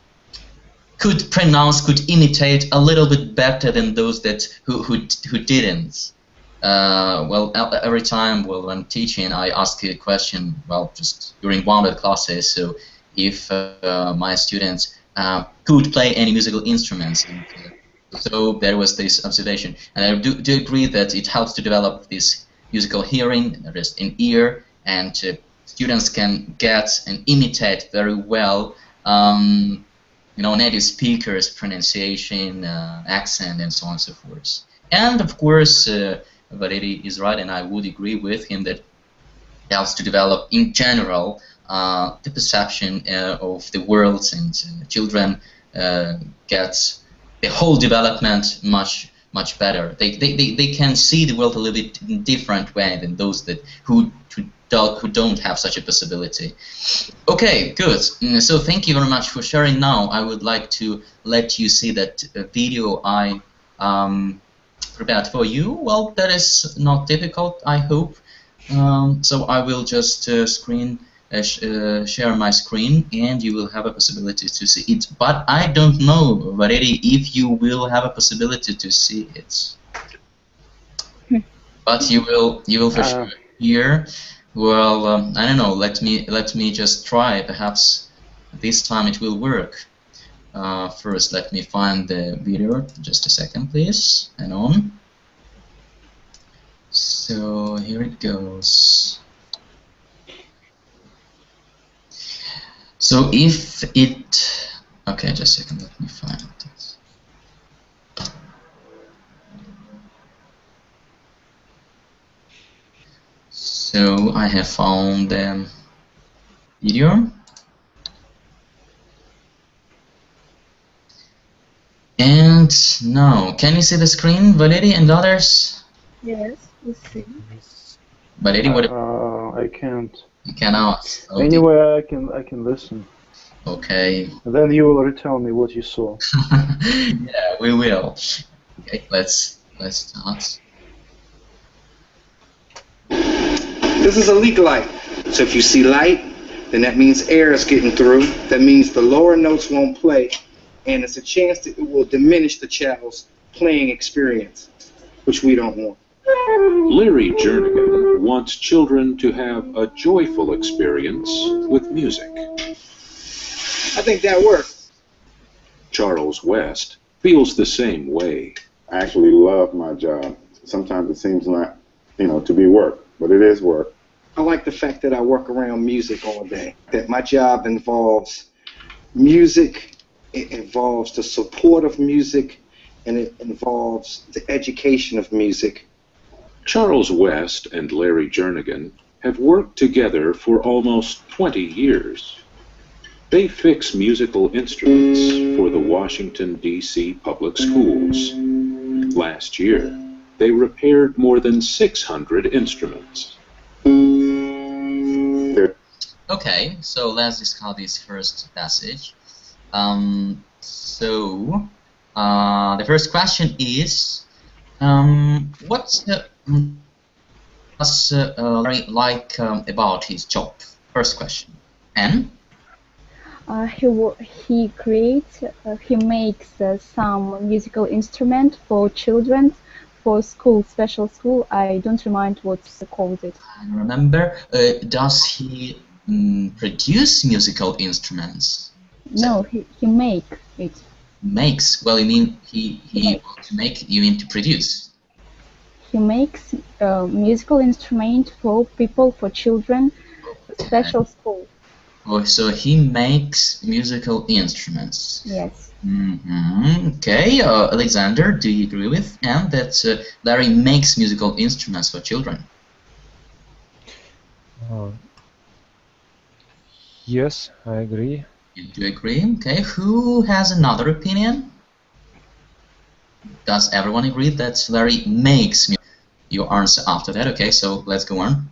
could pronounce, could imitate a little bit better than those that who who, who didn't. Uh, well, every time well, when teaching, I ask a question, well, just during one of the classes, so if uh, my students uh, could play any musical instruments. And, uh, so there was this observation. And I do, do agree that it helps to develop this musical hearing, just in ear, and uh, students can get and imitate very well um, you know, native speakers' pronunciation, uh, accent, and so on and so forth. And of course, uh, Valery is right, and I would agree with him that it helps to develop, in general, uh, the perception uh, of the world, and uh, children uh, get the whole development much, much better. They, they, they, they can see the world a little bit in a different way than those that who, who, do, who don't have such a possibility. Okay, good. So thank you very much for sharing. Now I would like to let you see that uh, video I um, prepared for you. Well, that is not difficult, I hope. Um, so I will just uh, screen uh, sh uh, share my screen, and you will have a possibility to see it. But I don't know, Valery, if you will have a possibility to see it. But you will, you will for uh. sure hear. Well, um, I don't know. Let me let me just try. Perhaps this time it will work. Uh, first, let me find the video. Just a second, please. Hang on. So here it goes. So if it, okay, just a second. Let me find this. So I have found the video. And now, can you see the screen, Valery and others? Yes, we see. Valery, what? Uh, I can't. You cannot. Oh, anyway, I can. I can listen. Okay. And then you will retell me what you saw. Yeah, we will. Okay, let's let's start. This is a leak light. So if you see light, then that means air is getting through. That means the lower notes won't play. And it's a chance that it will diminish the child's playing experience, which we don't want. Larry Jernigan wants children to have a joyful experience with music. I think that works. Charles West feels the same way. I actually love my job. Sometimes it seems not, you know, to be work, but it is work. I like the fact that I work around music all day, that my job involves music. It involves the support of music, and it involves the education of music. Charles West and Larry Jernigan have worked together for almost twenty years. They fix musical instruments for the Washington, D C public schools. Last year, they repaired more than six hundred instruments. Okay, so let's discuss this first passage. Um, so, uh, the first question is, um, what's the, what's uh, Larry like um, about his job? First question. And? Uh, he wo- he creates, uh, he makes uh, some musical instrument for children, for school, special school. I don't remind what's called it. I remember. Uh, does he mm, produce musical instruments? No, he, he make it. Makes. Well, you mean he he Make. to make? You mean to produce? He makes uh, musical instrument for people, for children, special school. Oh, so he makes musical instruments. Yes. Mm-hmm. Okay, uh, Alexander, do you agree with Anne that uh, Larry makes musical instruments for children? Uh, yes, I agree. You do agree? Okay, who has another opinion? Does everyone agree that Larry makes music? Your answer after that, okay, so let's go on.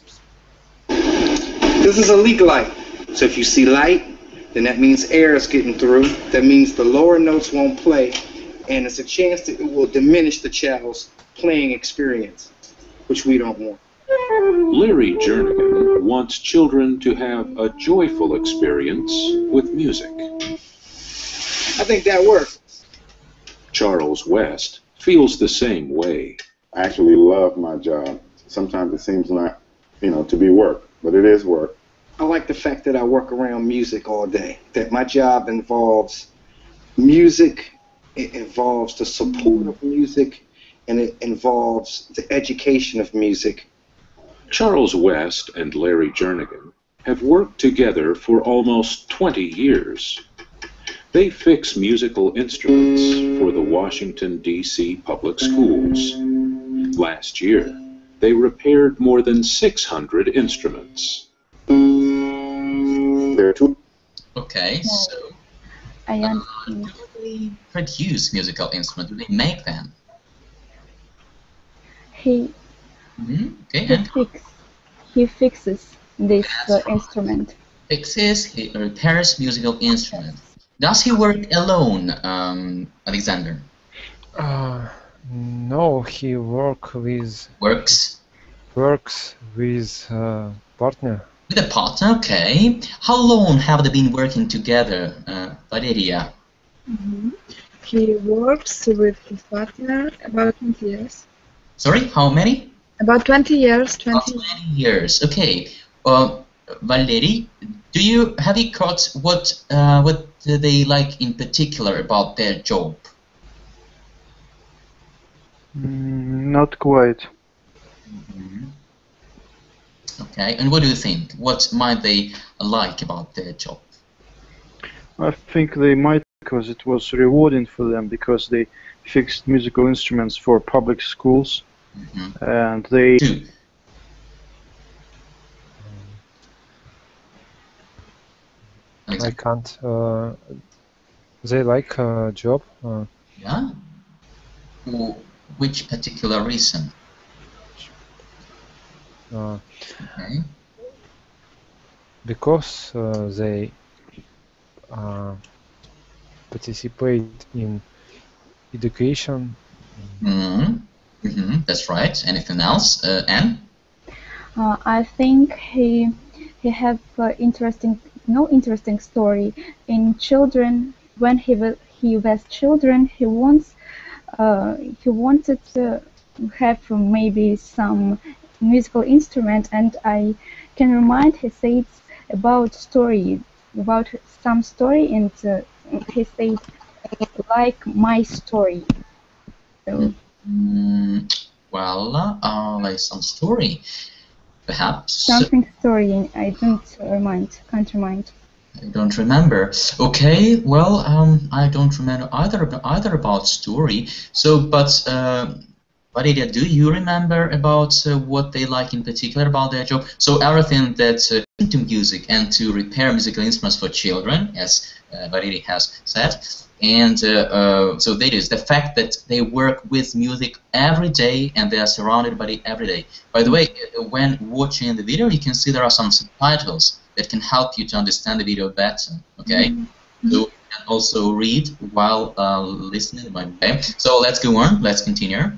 This is a leak light. So if you see light, then that means air is getting through. That means the lower notes won't play, and there's a chance that it will diminish the child's playing experience, which we don't want. Larry Jernigan wants children to have a joyful experience with music. I think that works. Charles West feels the same way. I actually love my job. Sometimes it seems not, you know, to be work, but it is work. I like the fact that I work around music all day, that my job involves music, it involves the support of music, and it involves the education of music. Charles West and Larry Jernigan have worked together for almost twenty years. They fix musical instruments for the Washington, D C public schools. Last year, they repaired more than six hundred instruments. There are two. Okay, so I uh, understand. do they produce musical instruments? Do they make them? He Mm-hmm. Okay, he and fix he fixes this uh, instrument. fixes, he repairs musical instruments. Does he work alone, um, Alexander? Uh, no, he work with Works works with uh, partner. with a partner, okay. How long have they been working together, uh, Valeria? Mhm. He works with his partner about twenty years. Sorry, how many? About twenty years. About twenty. twenty years. Okay. Uh, Valerie, do you have you caught what uh, what do they like in particular about their job? Mm, not quite. Mhm. Okay, and what do you think? What might they like about their job? I think they might because it was rewarding for them because they fixed musical instruments for public schools Mhm. and they Two. I Alexander. can't. Uh, they like uh, job uh, Yeah. For which particular reason? uh, Okay. because uh, they uh, participate in education. Mm-hmm. Mm-hmm. That's right. Anything else, uh, Anne? Uh, I think he he have uh, interesting no interesting story in children. When he was he was children, he wants uh, he wanted to have maybe some musical instrument, and I can remind he said about story about some story, and uh, he said like my story. So Mm, well, uh, like some story, perhaps. something story. I don't remind. Can't remind. I don't remember. Okay, well, um, I don't remember either ab- either about story. So, but uh, Valeria, do you remember about uh, what they like in particular about their job? So everything that uh, into music and to repair musical instruments for children, as uh, Valeria has said, and uh, uh, so that is the fact that they work with music every day and they are surrounded by it every day. By the way, uh, when watching the video, you can see there are some subtitles that can help you to understand the video better. Okay, Mm-hmm. so you can also read while uh, listening. Okay, so let's go on. Let's continue.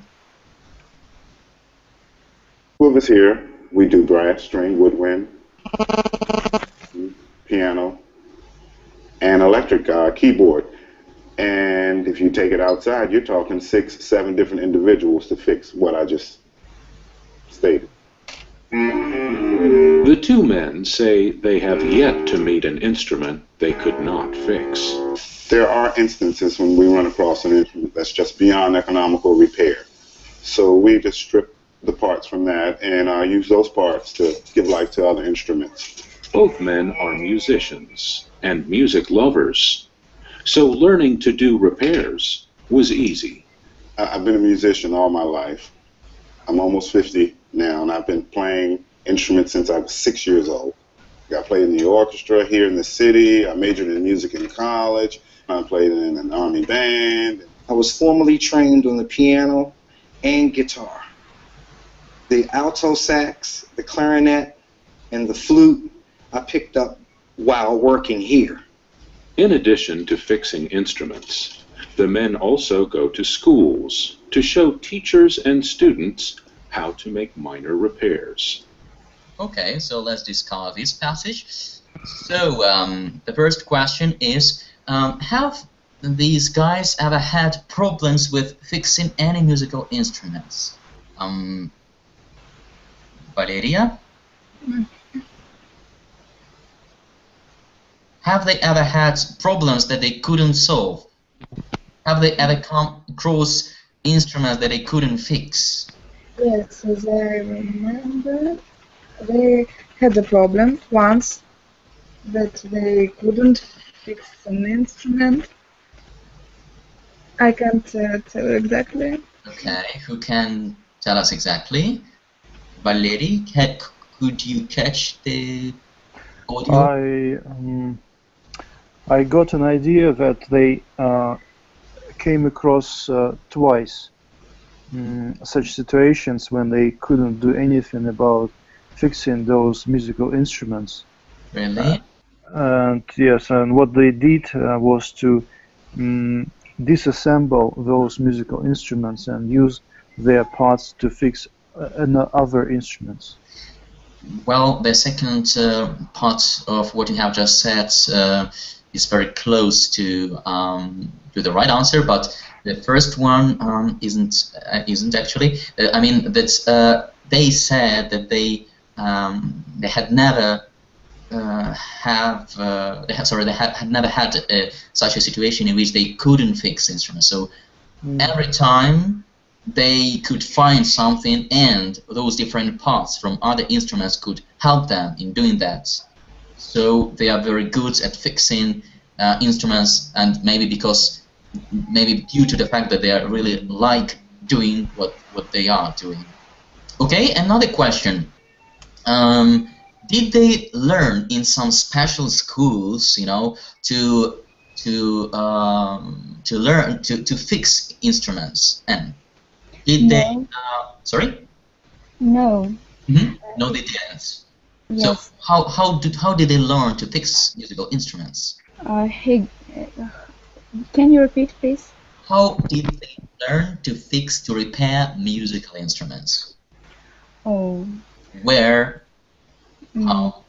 Two of us here, we do brass, string, woodwind, piano, and electric uh, keyboard. And if you take it outside, you're talking six, seven different individuals to fix what I just stated. The two men say they have yet to meet an instrument they could not fix. There are instances when we run across an instrument that's just beyond economical repair. So we just strip the parts from that and uh, use those parts to give life to other instruments. Both men are musicians and music lovers, so learning to do repairs was easy. I've been a musician all my life. I'm almost fifty now, and I've been playing instruments since I was six years old. I played in the orchestra here in the city. I majored in music in college. I played in an army band. I was formally trained on the piano and guitar. The alto sax, the clarinet, and the flute I picked up while working here. In addition to fixing instruments, the men also go to schools to show teachers and students how to make minor repairs. Okay, so let's discuss this passage. So um, the first question is, um, have these guys ever had problems with fixing any musical instruments? Um, Valeria? Have they ever had problems that they couldn't solve? Have they ever come across instruments that they couldn't fix? Yes, as I remember, they had a problem once that they couldn't fix an instrument. I can't uh, tell exactly. Okay, who can tell us exactly? Valery, could you catch the audio? I um, I got an idea that they uh, came across uh, twice um, such situations when they couldn't do anything about fixing those musical instruments. Really? Uh, and yes, and what they did uh, was to um, disassemble those musical instruments and use their parts to fix uh, other instruments. Well, the second uh, part of what you have just said uh, is very close to um, to the right answer, but the first one um, isn't uh, isn't actually. Uh, I mean that uh, they said that they um, they had never uh, have uh, they have, sorry they had, had never had uh, such a situation in which they couldn't fix instruments. So mm. every time they could find something, and those different parts from other instruments could help them in doing that. So they are very good at fixing uh, instruments, and maybe because, maybe due to the fact that they are really like doing what what they are doing. Okay, another question. Um, did they learn in some special schools, you know, to to um, to learn to to fix instruments? And did no. they? Uh, sorry. No. Mm-hmm. No, they didn't. Yes. So how how did how did they learn to fix musical instruments? Uh, he, uh, can you repeat, please? How did they learn to fix to repair musical instruments? Oh. Where? Mm. How?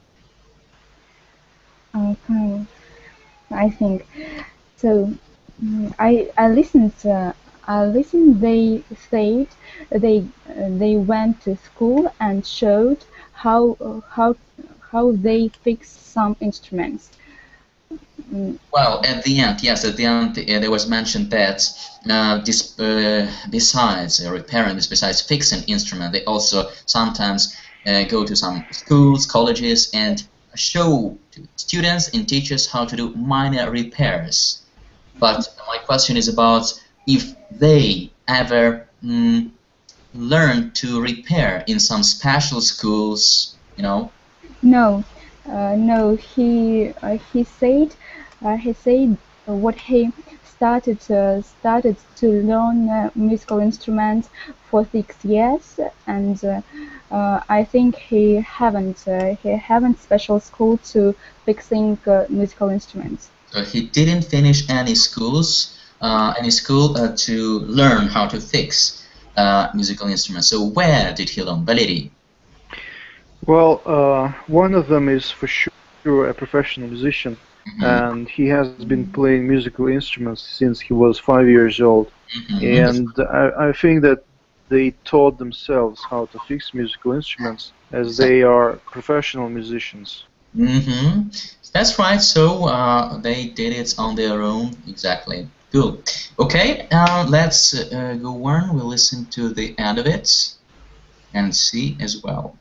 Okay. I think so. I I listened. Uh, I listened. They said they uh, they went to school and showed how uh, how how they fix some instruments. Mm. Well, at the end, yes, at the end uh, there was mentioned that uh, this, uh, besides uh, repairing this, besides fixing instrument, they also sometimes uh, go to some schools, colleges, and show to students and teachers how to do minor repairs. But my question is about if they ever mm, learned to repair in some special schools, you know? No, uh, no. He uh, he said uh, he said what he started uh, started to learn uh, musical instruments for six years, and uh, uh, I think he haven't uh, he haven't special school to fixing uh, musical instruments. So he didn't finish any schools, uh, any school uh, to learn how to fix uh, musical instruments. So where did he learn? Valery? Well, uh, one of them is for sure a professional musician, Mm-hmm. And he has been playing musical instruments since he was five years old. Mm-hmm. And I, I think that they taught themselves how to fix musical instruments as they are professional musicians. Mm-hmm. That's right. So uh, they did it on their own. Exactly. Good. Okay. Uh, let's uh, go on. We'll listen to the end of it and see as well.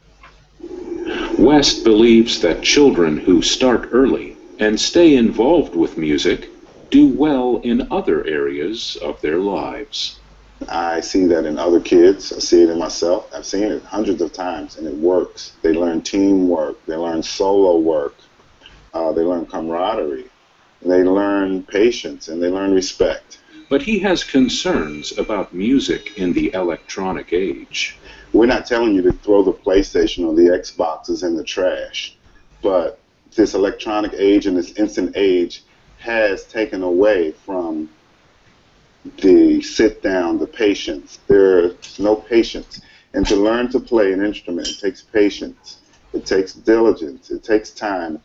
West believes that children who start early and stay involved with music do well in other areas of their lives. I see that in other kids. I see it in myself. I've seen it hundreds of times, and it works. They learn teamwork. They learn solo work. Uh, they learn camaraderie. They learn patience, and they learn respect. But he has concerns about music in the electronic age. We're not telling you to throw the PlayStation or the Xboxes in the trash, but this electronic age and this instant age has taken away from the sit down, the patience. There's no patience. And to learn to play an instrument, it takes patience. It takes diligence. It takes time.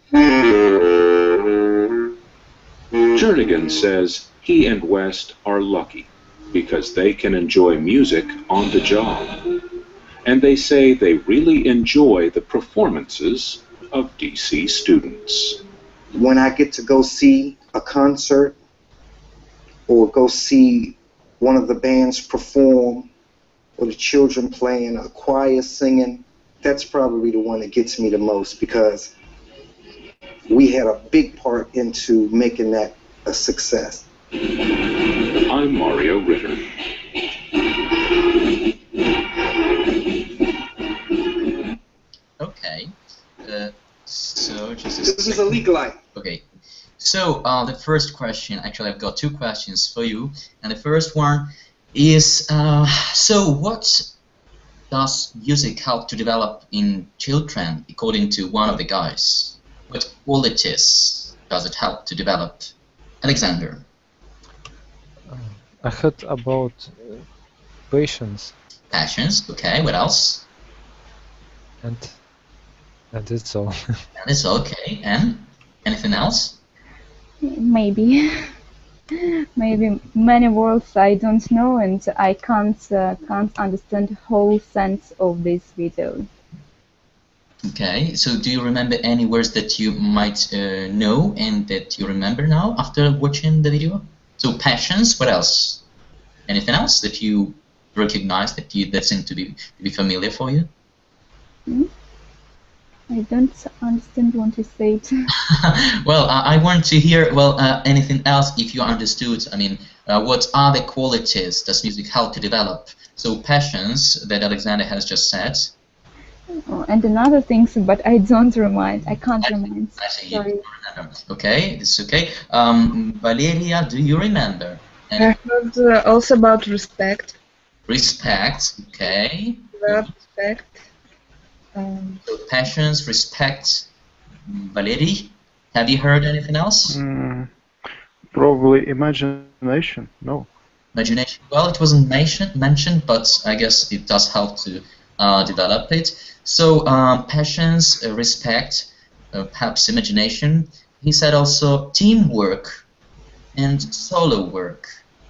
Jernigan says he and West are lucky because they can enjoy music on the job. And they say they really enjoy the performances of D C students. When I get to go see a concert or go see one of the bands perform or the children playing, a choir singing, that's probably the one that gets me the most because we had a big part into making that a success. I'm Mario Ritter. Okay, uh, so just a This second. is a leak light. Okay, so uh, the first question, actually I've got two questions for you, and the first one is, uh, so what does music help to develop in children, according to one of the guys? What qualities does it help to develop? Alexander. Uh, I heard about uh, patience. Passions, okay, what else? And and it's all. And it's okay, and anything else? Maybe. Maybe many words I don't know, and I can't uh, can't understand the whole sense of this video. Okay, so do you remember any words that you might uh, know and that you remember now after watching the video? So passions, what else? Anything else that you recognize that you that seem to be to be familiar for you? Hmm? I don't understand what you said. Well, I, I want to hear, well, uh, anything else if you understood. I mean, uh, what other qualities does music help to develop? So passions that Alexander has just said. Oh, and another things, but I don't remind. I can't I, remind. I see, Sorry. you don't remember. Okay, it's okay. Um, Valeria, do you remember? I heard uh, also about respect. Respect, okay. Verb, respect. Um, So passions, respect. Valerie, have you heard anything else? Mm, probably imagination. No. Imagination. Well, it wasn't mentioned, mentioned, but I guess it does help to uh, develop it. So um, passions, uh, respect, uh, perhaps imagination. He said also teamwork and solo work,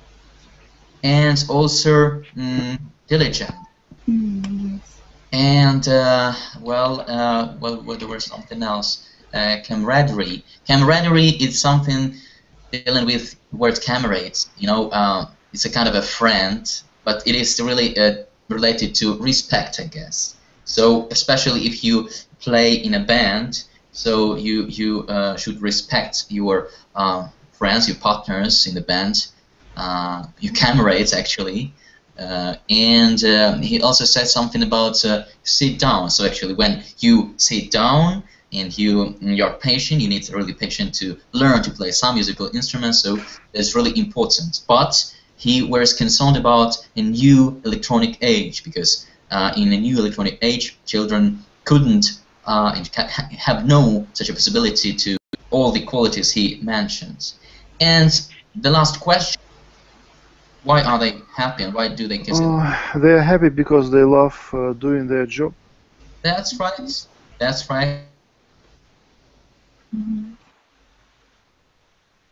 and also mm, diligence. Mm, yes. And uh, well, uh, well, well, there was something else. Uh, camaraderie. Camaraderie is something dealing with the word camarades. You know, uh, it's a kind of a friend, but it is really uh, related to respect, I guess. So especially if you play in a band, so you you uh, should respect your uh, friends, your partners in the band, uh, your camarades actually. Uh, and uh, he also said something about uh, sit down. So actually, when you sit down and you you're patient, you need really patient to learn to play some musical instruments. So it's really important. But he was concerned about a new electronic age because uh, in a new electronic age, children couldn't uh, have no such a possibility to all the qualities he mentioned. And the last question. Why are they happy and why do they kiss it? Uh, they're happy because they love uh, doing their job. That's right. That's right. Mm-hmm.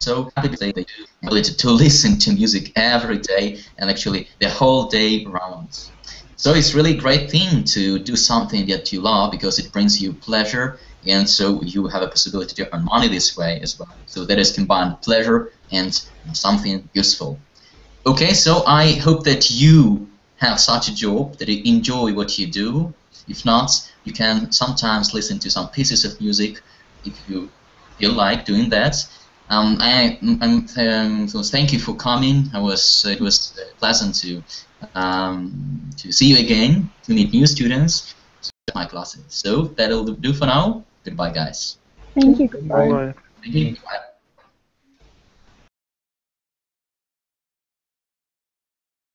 so happy because they do the ability to listen to music every day and actually the whole day round. So it's really a great thing to do something that you love because it brings you pleasure, and so you have a possibility to earn money this way as well. So that is combined pleasure and something useful. Okay, so I hope that you have such a job, that you enjoy what you do. If not, you can sometimes listen to some pieces of music if you feel like doing that. Um, I, I'm, um, so thank you for coming. I was, it was pleasant to um, to see you again, to meet new students at my classes. So that'll do for now. Goodbye, guys. Thank you. Goodbye. Bye. Thank you. Bye.